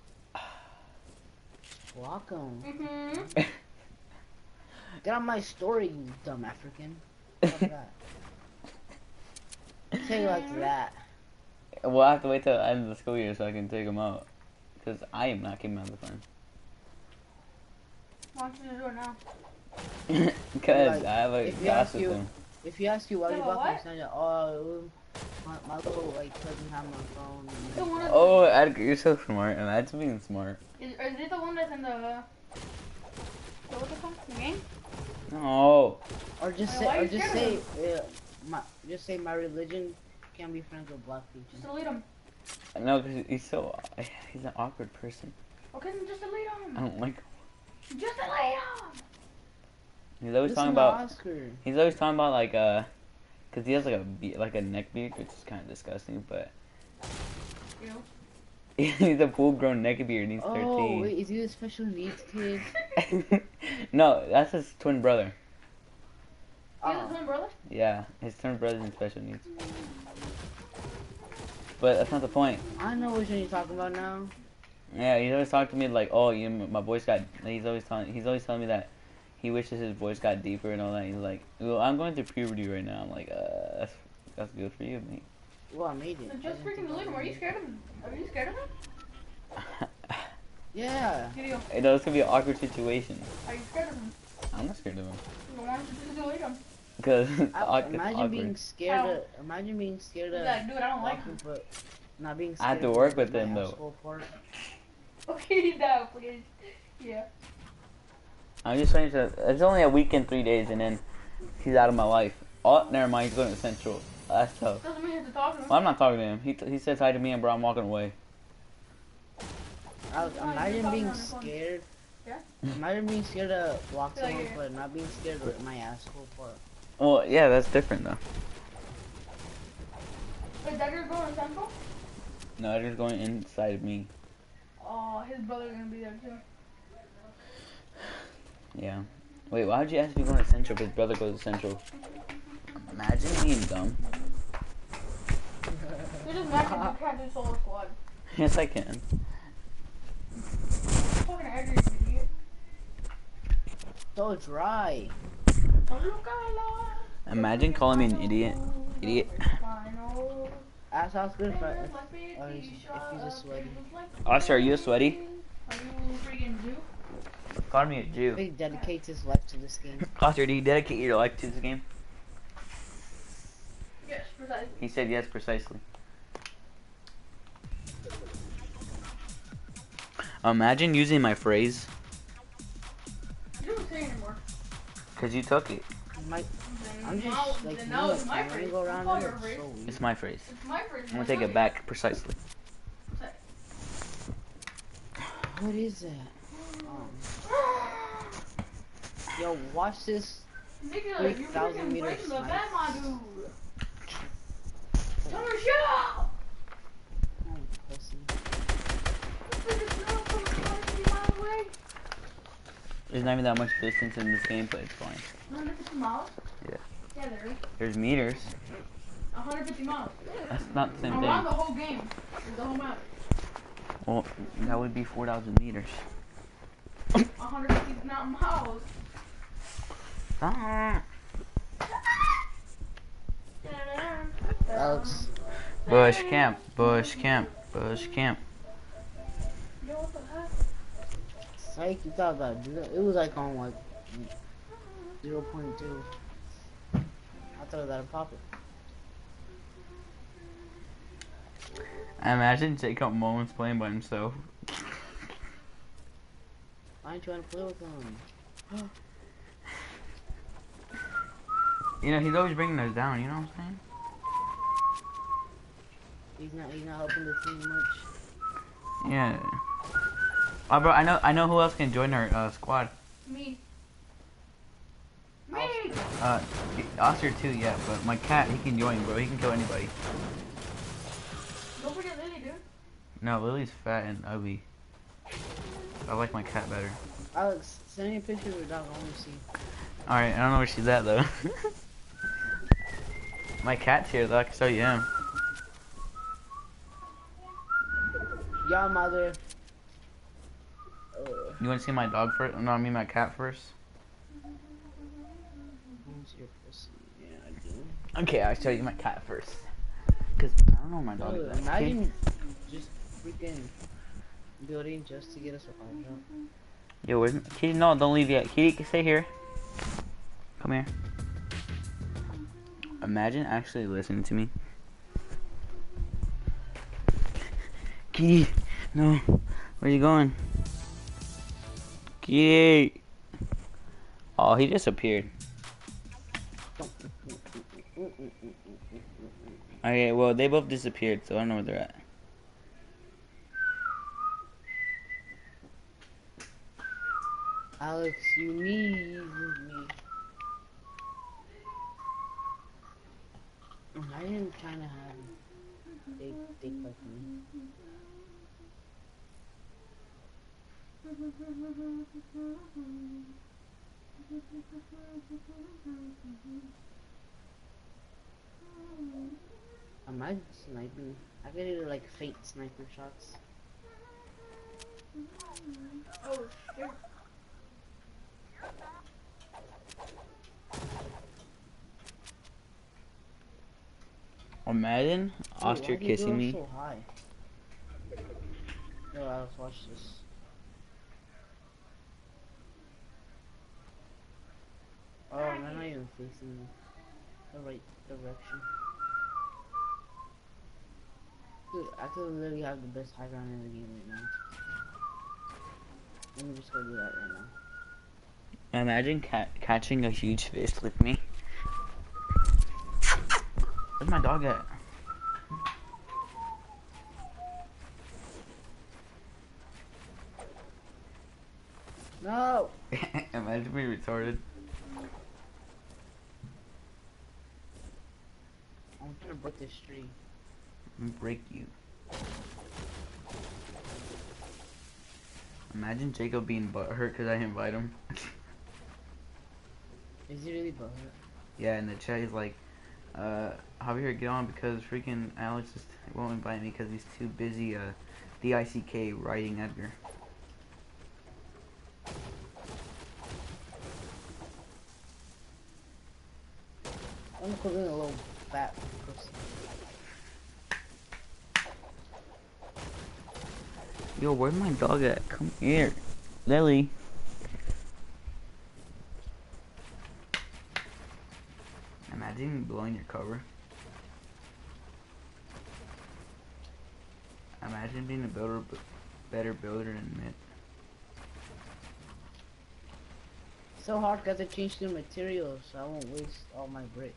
Welcome. Mm-hmm. Get on my story, you dumb African. Fuck that. Say it like that. well, I have to wait till the end of the school year so I can take him out because I am not keeping him out of the fun. Why don't you do it now? Because Like, I have a if you gossip ask with you- him. If you ask you why Yeah, you but block me, what? Snapchat, oh, my, my little like cousin had my phone. The one of Oh, Edgar, you're so smart. And that's being smart. Is, is it the one that's in the... Uh, what's it called? The game? No. Or just Why say, are or you just scared say, uh, my, just say my religion can't be friends with black Just people. delete him. No, because he's so. He's an awkward person. Okay, then just delete I him. don't like him. Just delete him. He's always Listen talking to about. Oscar. He's always talking about like uh, cause he has like a be- like a neck beard, which is kind of disgusting. But You know? he's a full-grown neck beard. And he's Oh, thirteen. wait, is he a special needs kid? No, that's his twin brother. He's a Oh. twin brother? Yeah, his twin brother's in special needs. But that's not the point. I know which one you're talking about now. Yeah, he's always talking to me like, oh, you, my voice got. He's always telling. He's always telling me that he wishes his voice got deeper and all that. He's like, well, I'm going through puberty right now. I'm like, uh, that's that's good for you, mate. Well, I made it. Then just freaking delete him. Are you scared of him? Are you scared of him? Yeah. Video. I know this could be an awkward situation. Are you scared of him? I'm not scared of him Then why don't you just delete him? because it's I, awkward. imagine being scared How? of. Imagine being scared He's of. like, dude, I don't like walking, him. but not being I have scared to of work with my him, though. asshole part. Okay, no, please. Yeah. I'm just trying to. It's only a week and three days, and then he's out of my life. Oh, never mind. He's going to Central. That's tough. Doesn't mean you have to talk to him. Well, I'm not talking to him. He he says hi to me, and bro, I'm walking away. I, No, you're imagine talking being on the phone. scared. Yeah? Imagine being scared to block Feel like someone, you're- but not being scared of my asshole part. Well, yeah, that's different though. Wait, that you're going to Central? No, they're just going inside of me. Oh, his brother's gonna be there too. Yeah. Wait, why would you ask me going to Central if his brother goes to Central? Imagine being dumb. You're just mad because you can't do solo squad. Yes, I can. Fucking angry, you idiot. So dry. Imagine calling me an idiot. Idiot. Ask Oscar if, I, if, uh, if he's a sweaty. Oscar, are you a sweaty? Are you freaking Jew? Call me a Jew. He dedicates his life to this game. Oscar, do you dedicate your life to this game? Yes, precisely. He said yes, precisely. Imagine using my phrase, You don't say anymore. because you took it. My, Then I'm now- just like, then you now know, it's my when phrase. you go around Call here, your it's phrase. so weird. It's my phrase. It's my phrase. I'm gonna take it back precisely. What is that? Um, yo, watch this. Nicholas, three you're thousand freaking meter breaking the snipe. bat, my dude. Tell her shut up. Oh, pussy. This is not from one hundred fifty miles away. There's not even that much distance in this game, but it's fine. one hundred fifty miles? Yeah. Yeah, there is. There's meters. one hundred fifty miles. That's not the same Around thing. the whole game. The whole map. Well, that would be four thousand meters. one hundred fifty is not miles. Ah. Alex, Bush camp, bush camp, bush camp. Yo, what the heck? psych, you thought about it. It was like on like zero point two. I thought that'd pop it. I imagine Jacob Mullins playing by himself. Why ain't you trying to play with him? You know, he's always bringing us down, you know what I'm saying? He's not. He's not helping the team much. Yeah. Oh, bro, I know I know who else can join our uh, squad. Me. Me! Uh, Oscar too, yeah, but my cat, he can join, bro. He can kill anybody. Don't forget Lily, dude. No, Lily's fat and ugly. I like my cat better. Alex, send me a picture of your dog. I want to see. Alright, I don't know where she's at, though. My cat's here, though. I can show you him. Y'all mother. Uh, You want to see my dog first? No, I mean my cat first. where's your pussy? Yeah, I do. Okay, I'll show you my cat first. Because I don't know where my dog Oh, is. at. imagine just freaking building just to get us a five jump. Yo, where's Kitty? No, don't leave yet. Kitty, stay here. Come here. Imagine actually listening to me. Kitty, no. Where you going? Kitty. Oh, he disappeared. Okay, well, they both disappeared, so I don't know where they're at. Alex, you need me. I didn't try to have big dick like me. Am I sniping? I could do like fake sniper shots. Oh, shit. Imagine Dude, Oster why do you kissing go me. So high? Yo, Alex, watch this. Oh, I'm not even facing the right direction. Dude, I could literally have the best high ground in the game right now. Let me just go do that right now. Imagine ca catching a huge fish with me. Where's my dog at? No! Imagine me retarded. I'm gonna break this tree. Break you. Imagine Jacob being butthurt because I invite him. Is he really butthurt? Yeah, in the chat he's like, uh, Javier, get on because freaking Alex just won't invite me because he's too busy, uh, D I C K writing Edgar. I'm calling a little fat pussy. Yo, where's my dog at? Come here. Lily. Imagine blowing your cover. Imagine being a builder, better builder in mid. So hard because I changed the materials, so I won't waste all my brick.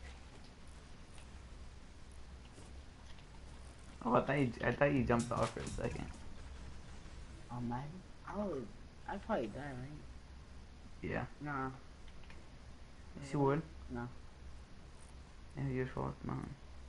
Oh, I thought you, I thought you jumped off for a second. Oh man, I would, I'd probably die, right? Yeah. Nah. Yes, you would. No. Yeah, you just walked mine.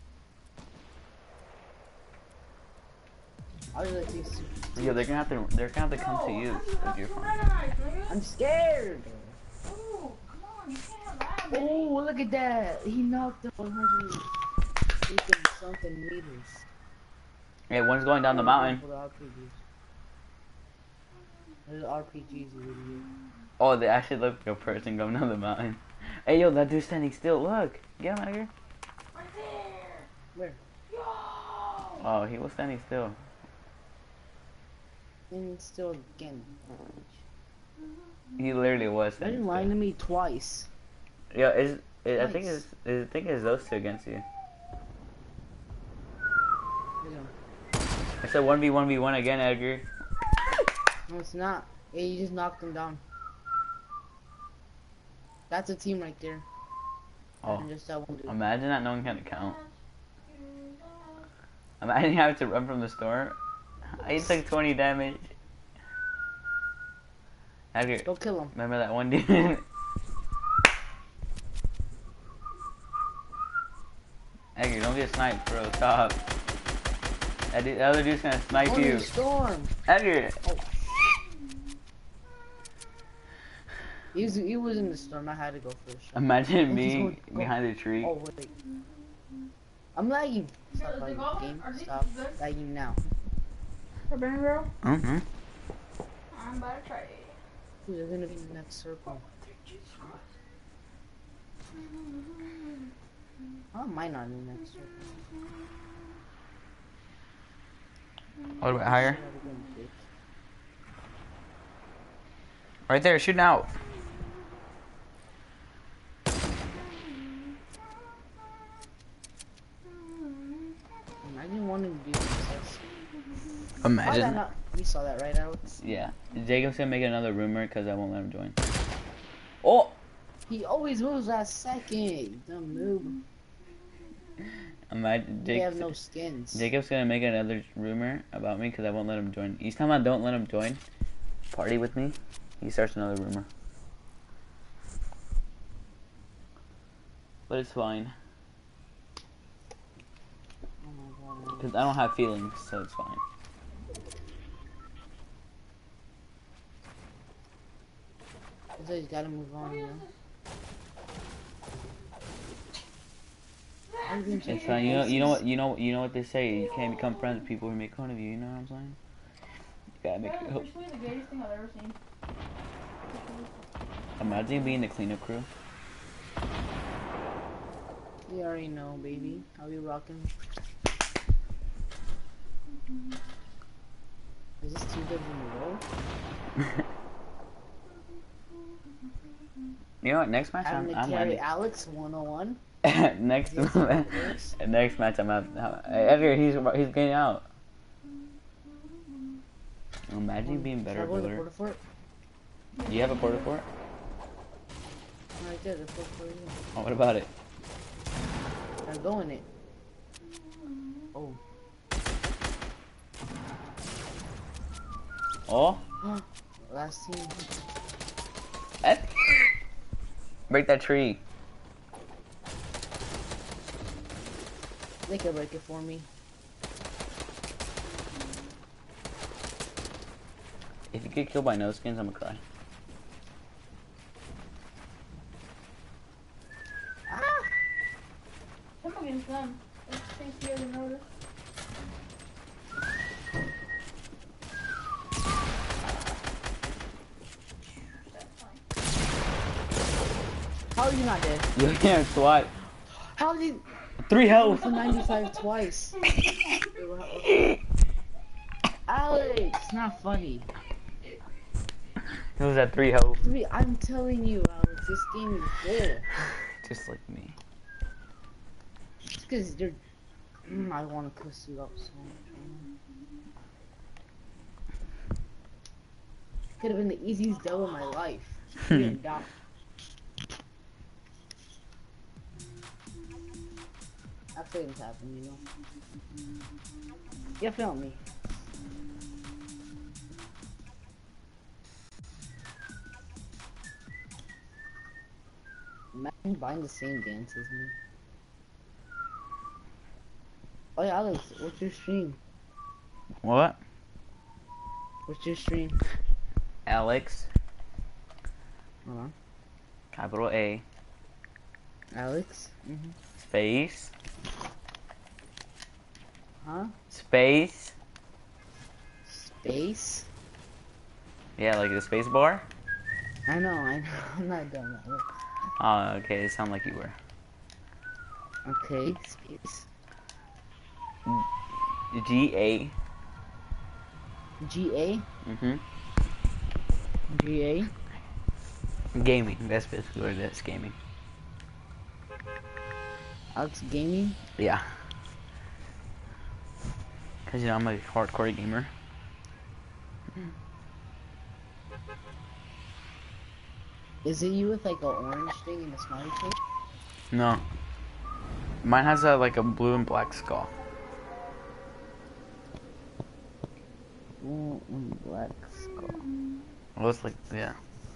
I was like these. Yeah, they're gonna have to. They're gonna have to come to you if you're fine. I'm scared. Oh, come on, you can't have that. Oh, look at that! He knocked the one hundred something meters. Hey, one's going down the mountain. For the R P Gs. There's R P Gs over here. Oh, they actually look like a person going down the mountain. Hey, yo, that dude's standing still. Look, get him out here. Right there. Where? Yo. Oh, he was standing still. And still again. He literally was Why standing didn't lie to still. me twice? Yeah, is it, I think Nice. it's I think it's those two against you. I said one v one v one again, Edgar. No, it's not. Yeah, you just knocked them down. That's a team right there. Oh, And just that one dude. imagine not knowing how to count. Imagine you have to run from the store. I took twenty damage. Edgar, Go kill him. remember that one dude? Edgar, don't get sniped, bro. Stop. That, dude, that other dude's gonna snipe Oh, you. the storm. Edgar. Oh. He was, he was in the storm. I had to go first. Imagine He's being going- go. behind a tree. Oh wait. I'm lagging. Stop Are they lagging, golf? game. Are they Stop good? lagging now. For Ben Bro, Mm-hmm. I'm about to try it. Dude, they're gonna be in the next circle. How am I not in the next circle? A little bit higher. Shit, I'm gonna bitch. Right there, shooting out. did just I not? You saw that, right, Alex? yeah. Jacob's gonna make another rumor because I won't let him join. Oh, He always moves last second. You dumb noob. imagine They have Jacob's, no skins. Jacob's gonna make another rumor about me because I won't let him join. Each time I don't let him join, party with me, he starts another rumor. But it's fine Oh my god. because I don't have feelings, so it's fine. So you gotta move on, you know. How you gonna check It's fine. You know, your you know what, faces? you know, you know what they say. You can't become friends with people who make fun of you. You know what I'm saying? You gotta make. That's Hope. officially the gayest thing I've ever seen. Imagine being the cleanup crew. You already know, baby. How we rocking? Is this two dubs in a row? You know what? Next match, Having I'm, to I'm carry winning. Alex one oh one. next, Yes, it is. next match, I'm out. Edgar, he's he's getting out. Imagine being Should better, I go to the brother. porta fort? Do you have a porta fort? Right there, the porta fort. Oh, what about it? I go in it. Oh. Oh, Last team. Ed- break that tree. They can break it for me. If you get killed by no skins, I'm gonna cry. Ah! I'm against them. It's thanks to you to notice. That's fine. How are you not dead? You can't SWAT. How did Three health. for ninety-five twice? Alex, it's not funny. It was at three health. Three, I'm telling you, Alex, this game is good. Just like me. It's because you're. Mm, I want to cuss you up so much. Could have been the easiest dub of my life. You didn't die. I've seen this happen, you know. You feel me? Imagine buying the same dance as me. Oh yeah, Alex, what's your stream? What? What's your stream? Alex, Hold on. capital A, Alex? Mm-hmm. space, Huh? space. Space? Yeah, like the space bar. I know, I know. I'm not dumb. Look. Oh, okay. It sounded like you were. Okay, space. G A. G A? Mhm. G A? Gaming. That's basically what it is. Gaming. Alex Gaming? Yeah. Cause you know I'm a hardcore gamer. Is it you with like a orange thing and a smiley face? No. Mine has a like a blue and black skull. Blue and black skull. Well, it's like yeah.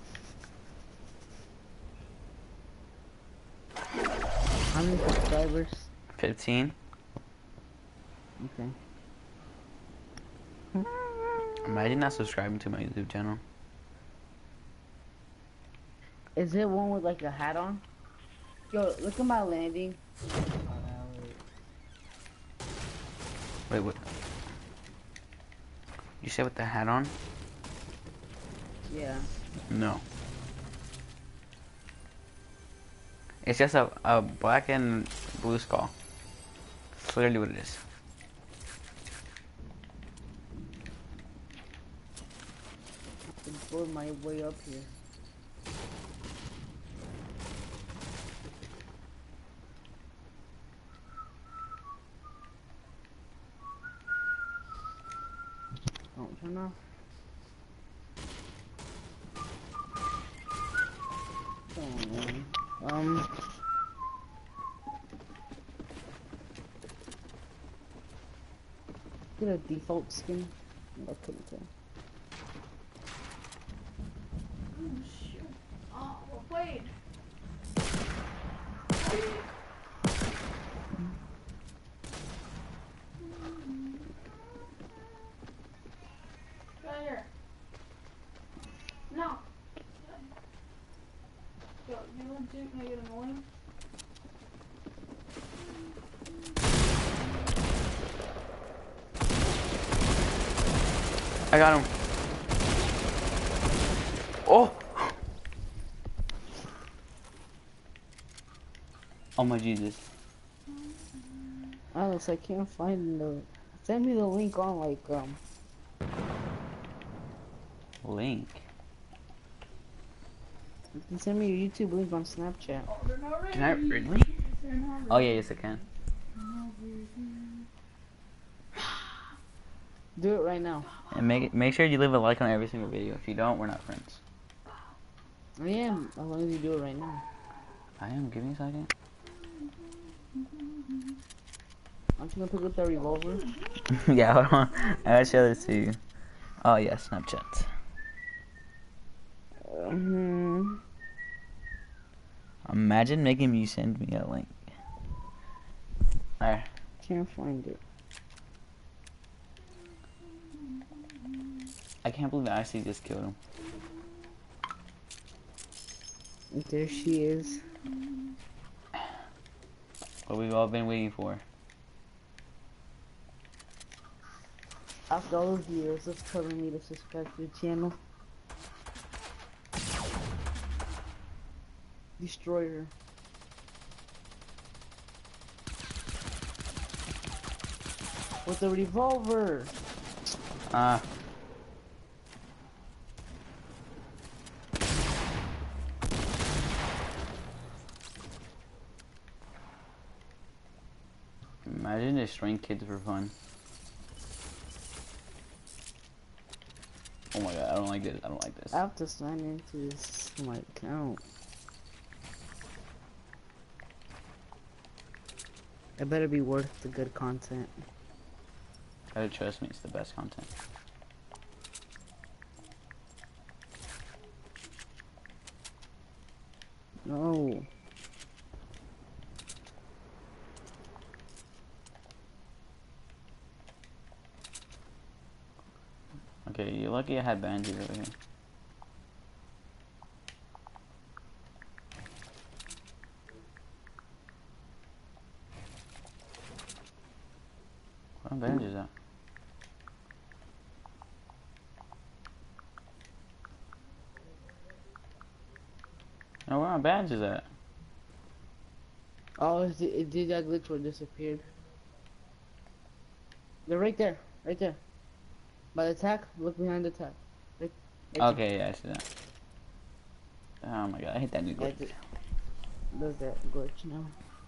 How many subscribers? Fifteen. Okay. Imagine not subscribing to my YouTube channel. Is it one with like a hat on? Yo, look at my landing. Wait, what? You said with the hat on? Yeah. No. It's just a, a black and blue skull. That's literally what it is. I can build my way up here. turn off. Oh, um. Get a default skin. I couldn't tell. Oh, shoot. Oh, wait. Right here. No. Yo, you don't think I get annoying? I got him. Oh! Oh my Jesus. Alex, I can't find the. Send me the link on like um. Link. You can send me your YouTube link on Snapchat. Oh, they're not ready. Can I really? They're not ready. Oh yeah, yes I can. Do it right now. And make it, make sure you leave a like on every single video. If you don't, we're not friends. I am, as long as you do it right now. I am. Give me a second. Aren't you gonna pick up that revolver? Yeah, hold on. I gotta show this to you. Oh yeah, Snapchat. Um, Imagine making me send me a link. Alright. can't find it. I can't believe I actually just killed him. There she is. What we've all been waiting for. After all those years of telling me to subscribe to the channel. Destroy her. With a revolver. Ah. Imagine destroying kids for fun. Oh my god, I don't like this. I don't like this. I have to sign into this my account. It better be worth the good content. Gotta trust me, it's the best content. No. Okay, you're lucky I had bandages over here. What are bandages at? No, where are my bandages at? Oh, it did, it did that glitch where it disappeared. They're right there. Right there. By the tack, look behind the tack. Right, right Okay, yeah, I see that. Oh my god, I hate that new there. glitch. Right there. There's that glitch now.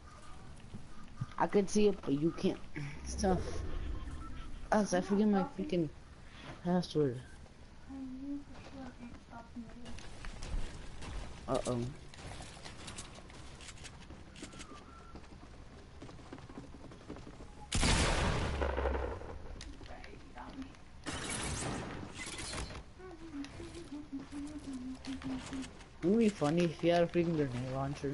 I could see it, but you can't. It's tough. Alex, I forget my freaking password. Uh oh. It would be funny if you had a freaking grenade launcher.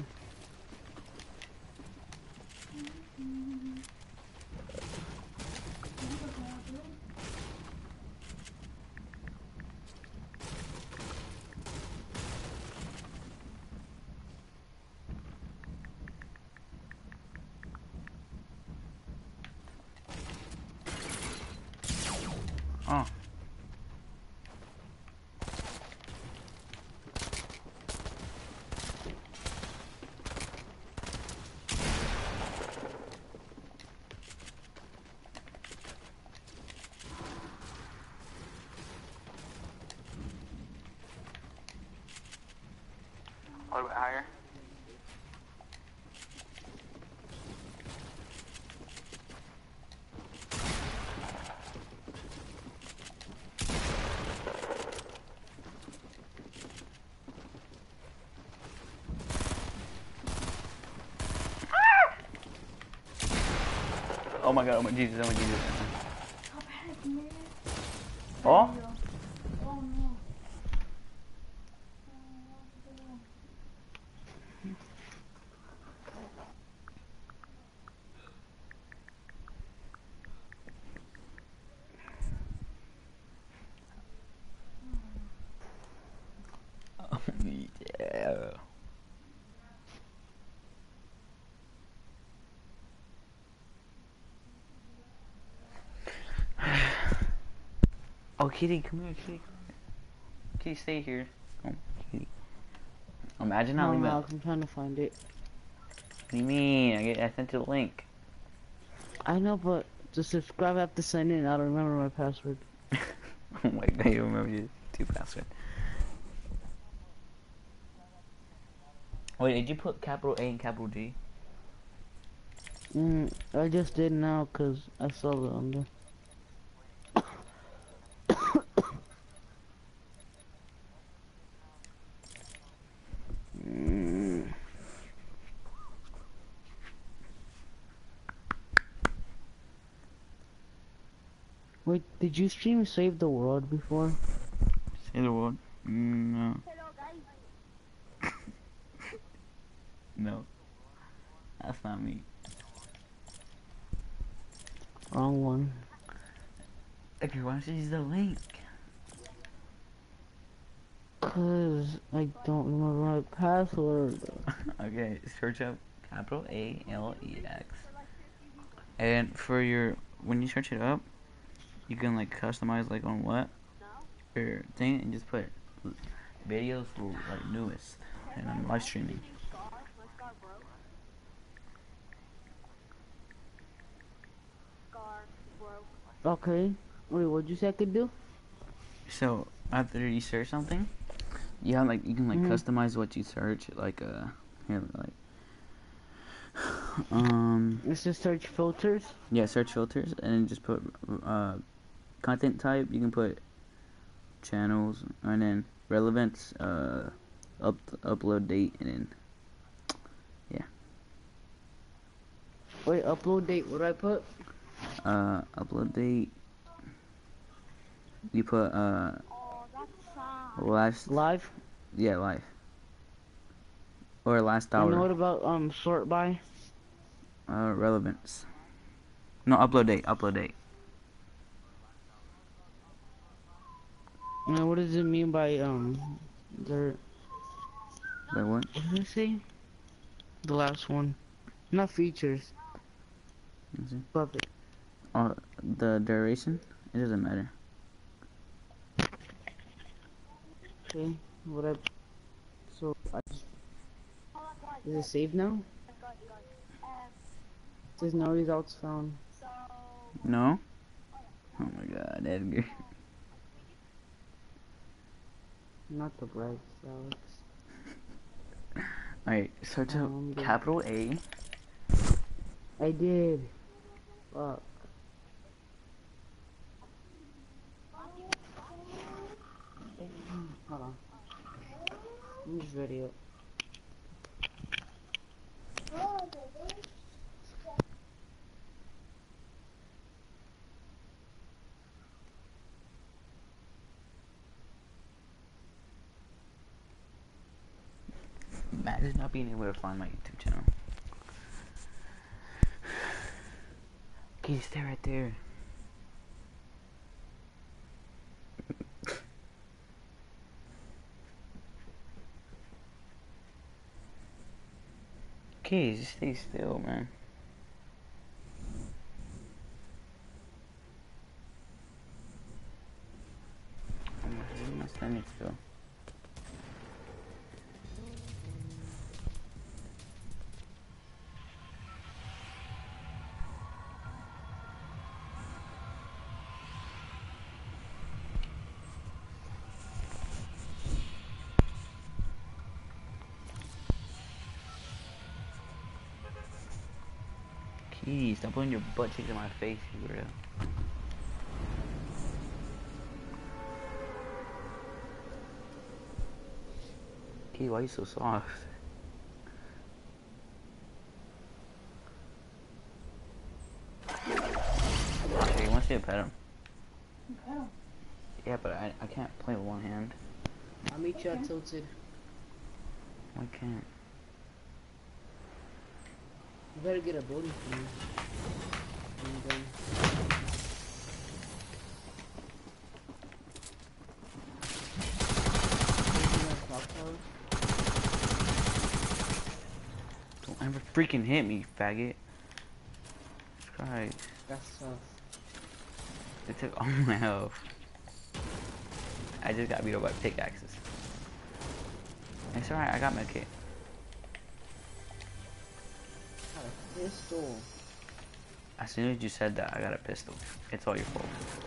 Oh. A little bit higher. Oh my god, oh my Jesus, oh my Jesus. Stop hacking, man. Oh? Oh no. Oh, yeah. Oh, Kitty, come here, Kitty. Come here. Kitty, stay here. Oh, Kitty. Imagine I No, leave it. Alex, I'm trying to find it. What do you mean? I, get, I sent you the link. I know, but to subscribe, I have to sign in. I don't remember my password. Oh my god, you remember your two password. Wait, did you put capital A and capital G? Mm, I just did now because I saw it on there. Mm. Wait, did you stream Save the World before? Say the word. Mm, no. No. That's not me. Wrong one. Okay, why don't you use the link? Cause I don't remember my password. Okay, search up capital A L E X. And for your, when you search it up, you can like customize like on what? Your thing, and just put videos for like newest. And I'm live streaming. Okay. Wait, what'd you say I could do? So after you search something, you have like you can like Mhm. customize what you search. Like uh, here like um It's just search filters. yeah, search filters, and then just put uh content type. You can put channels, and then relevance, uh, up upload date, and then Wait, upload date. What do I put? uh upload date. You put uh last Live. yeah live or last And what hour. about um sort by? Uh, relevance. No, upload date. Upload date. And what does it mean by um the By what? what did I say? The last one. Not features. Let's see. Public. Oh, the duration. It doesn't matter. Okay. What I so I just, is it saved now? It says no results found. No. Oh my God, Edgar. Not the bright Alex. All right, search up Um, the- capital A. I did. Fuck. Hold on. I'm just ready up. Mad is not being able to find my YouTube channel. Okay, stay right there. Okay, just stay still, man. I'm not standing still. Okay, stop putting your butt cheeks in my face, you weirdo. Okay, why are you so soft? pet him. Okay. Yeah, but I, I can't play with one hand. I'll meet you at Okay. Tilted. I can't. You better get a booty for me. And then Don't ever freaking hit me, faggot. Christ. that's tough. They took all my health. I just got beat up by pickaxes. It's alright, I got my kit. Got a pistol. As soon as you said that, I got a pistol. It's all your fault.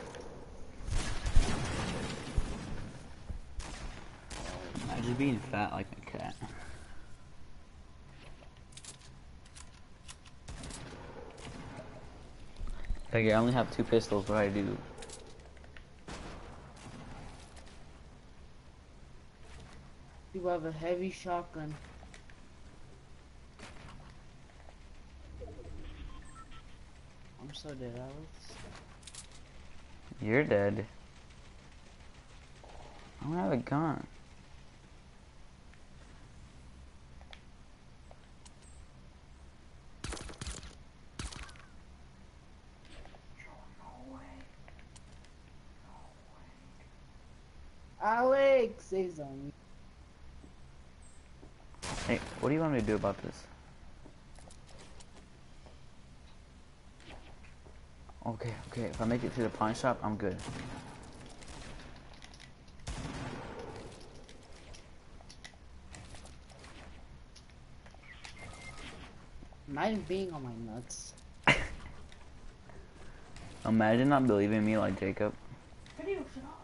I'm just being fat like a cat. Like, I only have two pistols, what do I do? You have a heavy shotgun. I'm so dead, Alex. You're dead. I don't have a gun. Alex, say something. Hey, what do you want me to do about this? Okay, okay, if I make it to the pawn shop, I'm good. Imagine being on my nuts. Imagine not believing me like Jacob. Video shut off.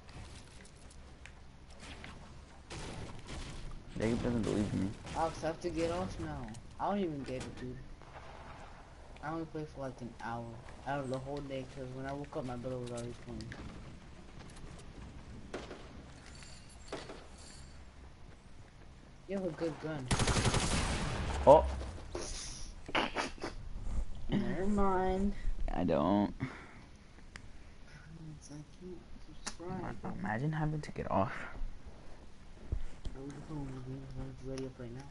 Jacob doesn't believe me. Alex, I have to get off now. I don't even get it, dude. I only played for like an hour out of the whole day, because when I woke up, my brother was already playing. You have a good gun. Oh, Never mind. I don't. It's like, you subscribe. Imagine having to get off. What are you doing? We're ready up right now.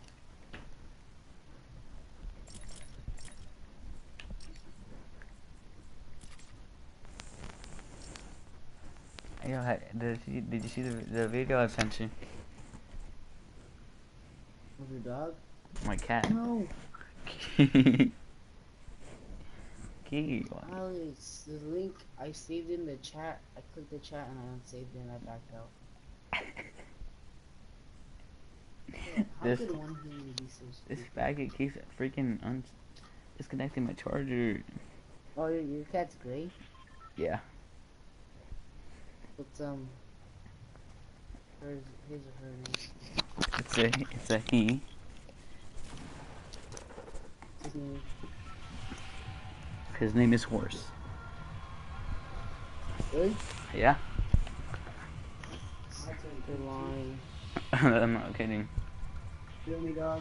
Yo, hey, did you, did you see the, the video I sent you? With your dog? My cat. No. Key. Alex, the link I saved in the chat. I clicked the chat and I unsaved it and I backed out. Yeah, how This- could one human be so This stupid? faggot keeps freaking un disconnecting my charger. Oh, your, your cat's gray? Yeah. What's um hers, his or her name? It's a it's a he. His name. His name is Horse. Really? Yeah. You're lying. I'm not kidding. Feel me, dog?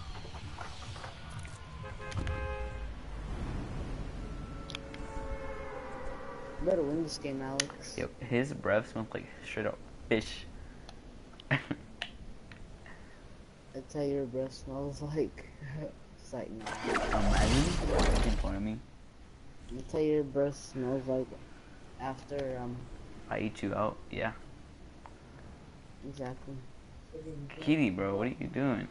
You better win this game, Alex. Yo, his breath smells like straight up fish. That's how your breath smells like. It's like, nah. Imagine making fun of me. That's how your breath smells like after, um, I eat you out. Yeah. exactly. Kitty, bro, what are you doing?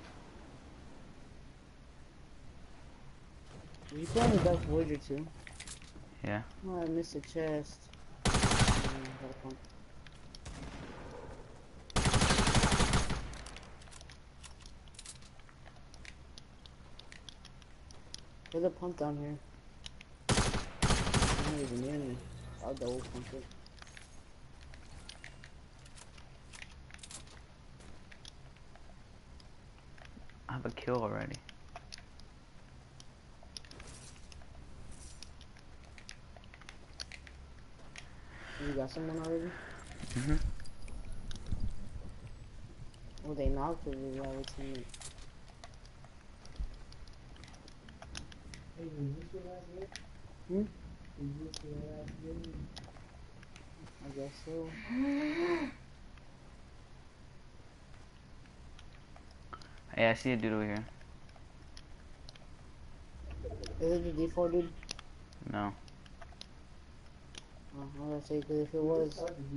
You playing with Dark Voyager too? Yeah. Oh, I missed a chest. Mm, got a pump. There's a pump down here. It's not even near me. I'll double pump it. I have a kill already. You got someone already? Mhm. Oh, they knocked or they got a teammate? Hmm? I guess so. Hey, I see a dude over here. Is it the default dude? No. Oh, I was gonna say, cause if it was,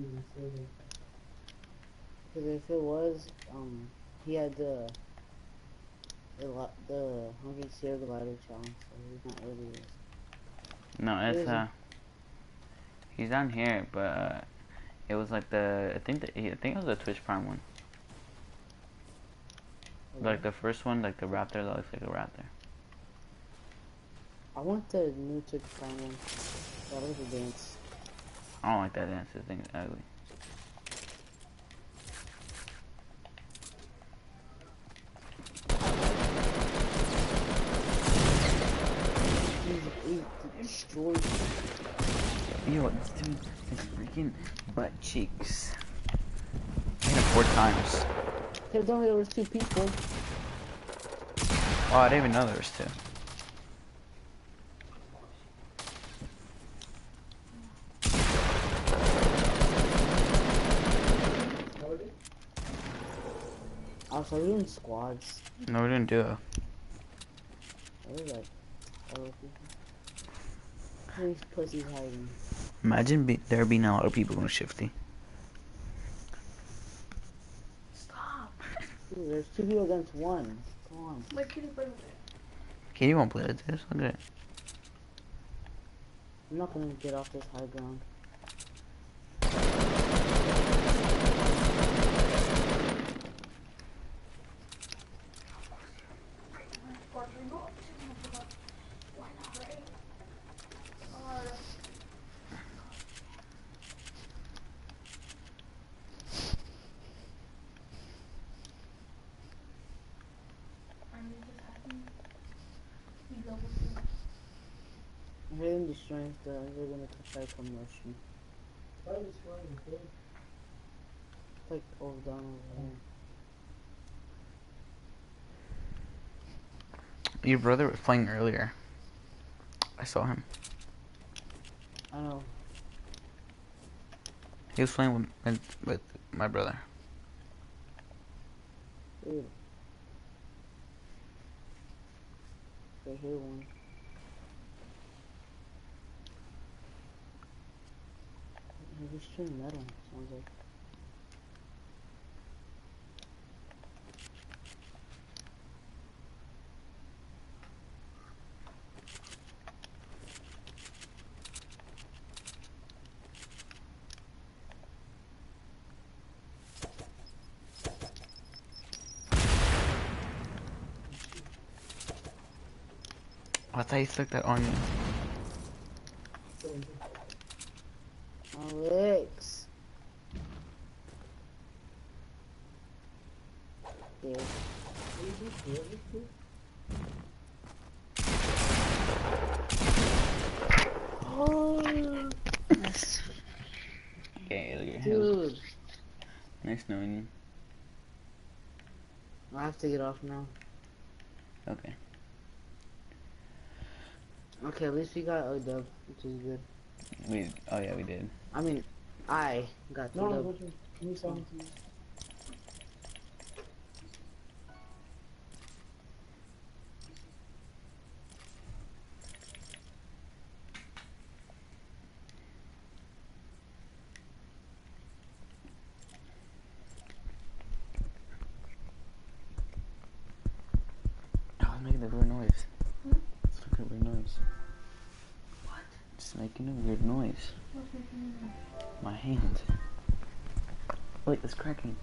cause if it was, um, he had the, the, la- the hundred Sierra glider challenge, so he's not really this. No, Where it's is he? uh, he's on here, but uh, it was like the I think that I think it was the Twitch Prime one. Like the first one, like the raptor that looks like a raptor. I want the new Twitch Prime one. That was a dance. I don't like that dance. I think it's ugly. He's, he's destroyed. Yo, this dude, his freaking butt cheeks. I hit him four times. Cause only there was two people. Oh, I didn't even know there was two. Also, we're doing squads. No, we didn't do it. We're like, other people. These pussies hiding. Imagine be there being a lot of people in Shifty. Stop. Dude, there's two people against one. Come on. My kitty bird. Katie won't play with this. Look at it. I'm not gonna get off this high ground. I'm hitting the strength, uh, they're gonna try to come rush me. Like, over down over there. Your brother was playing earlier. I saw him. I know. He was playing with with, with my brother. Dude. I hear one. He's shooting metal, sounds like. I thought he stuck that on you. Alex. There. Oh, yes. Okay, look at him. Dude. Nice knowing you. I have to get off now. Okay. Okay, at least we got a dub, which is good. We. Oh yeah, we did. I mean, I got the No, dub. no, can you send it to me? Oh, it's making a weird noise. Hmm? It's making a weird noise. What? It's making a weird noise. What's making me mad? My hand. Wait, it's cracking.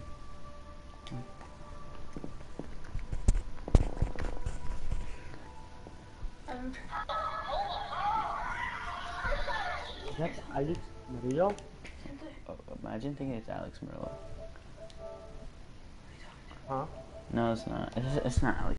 Um, That's Alex Murillo? Oh, imagine thinking it's Alex Murillo. Huh? No, it's not. It's, it's not Alex.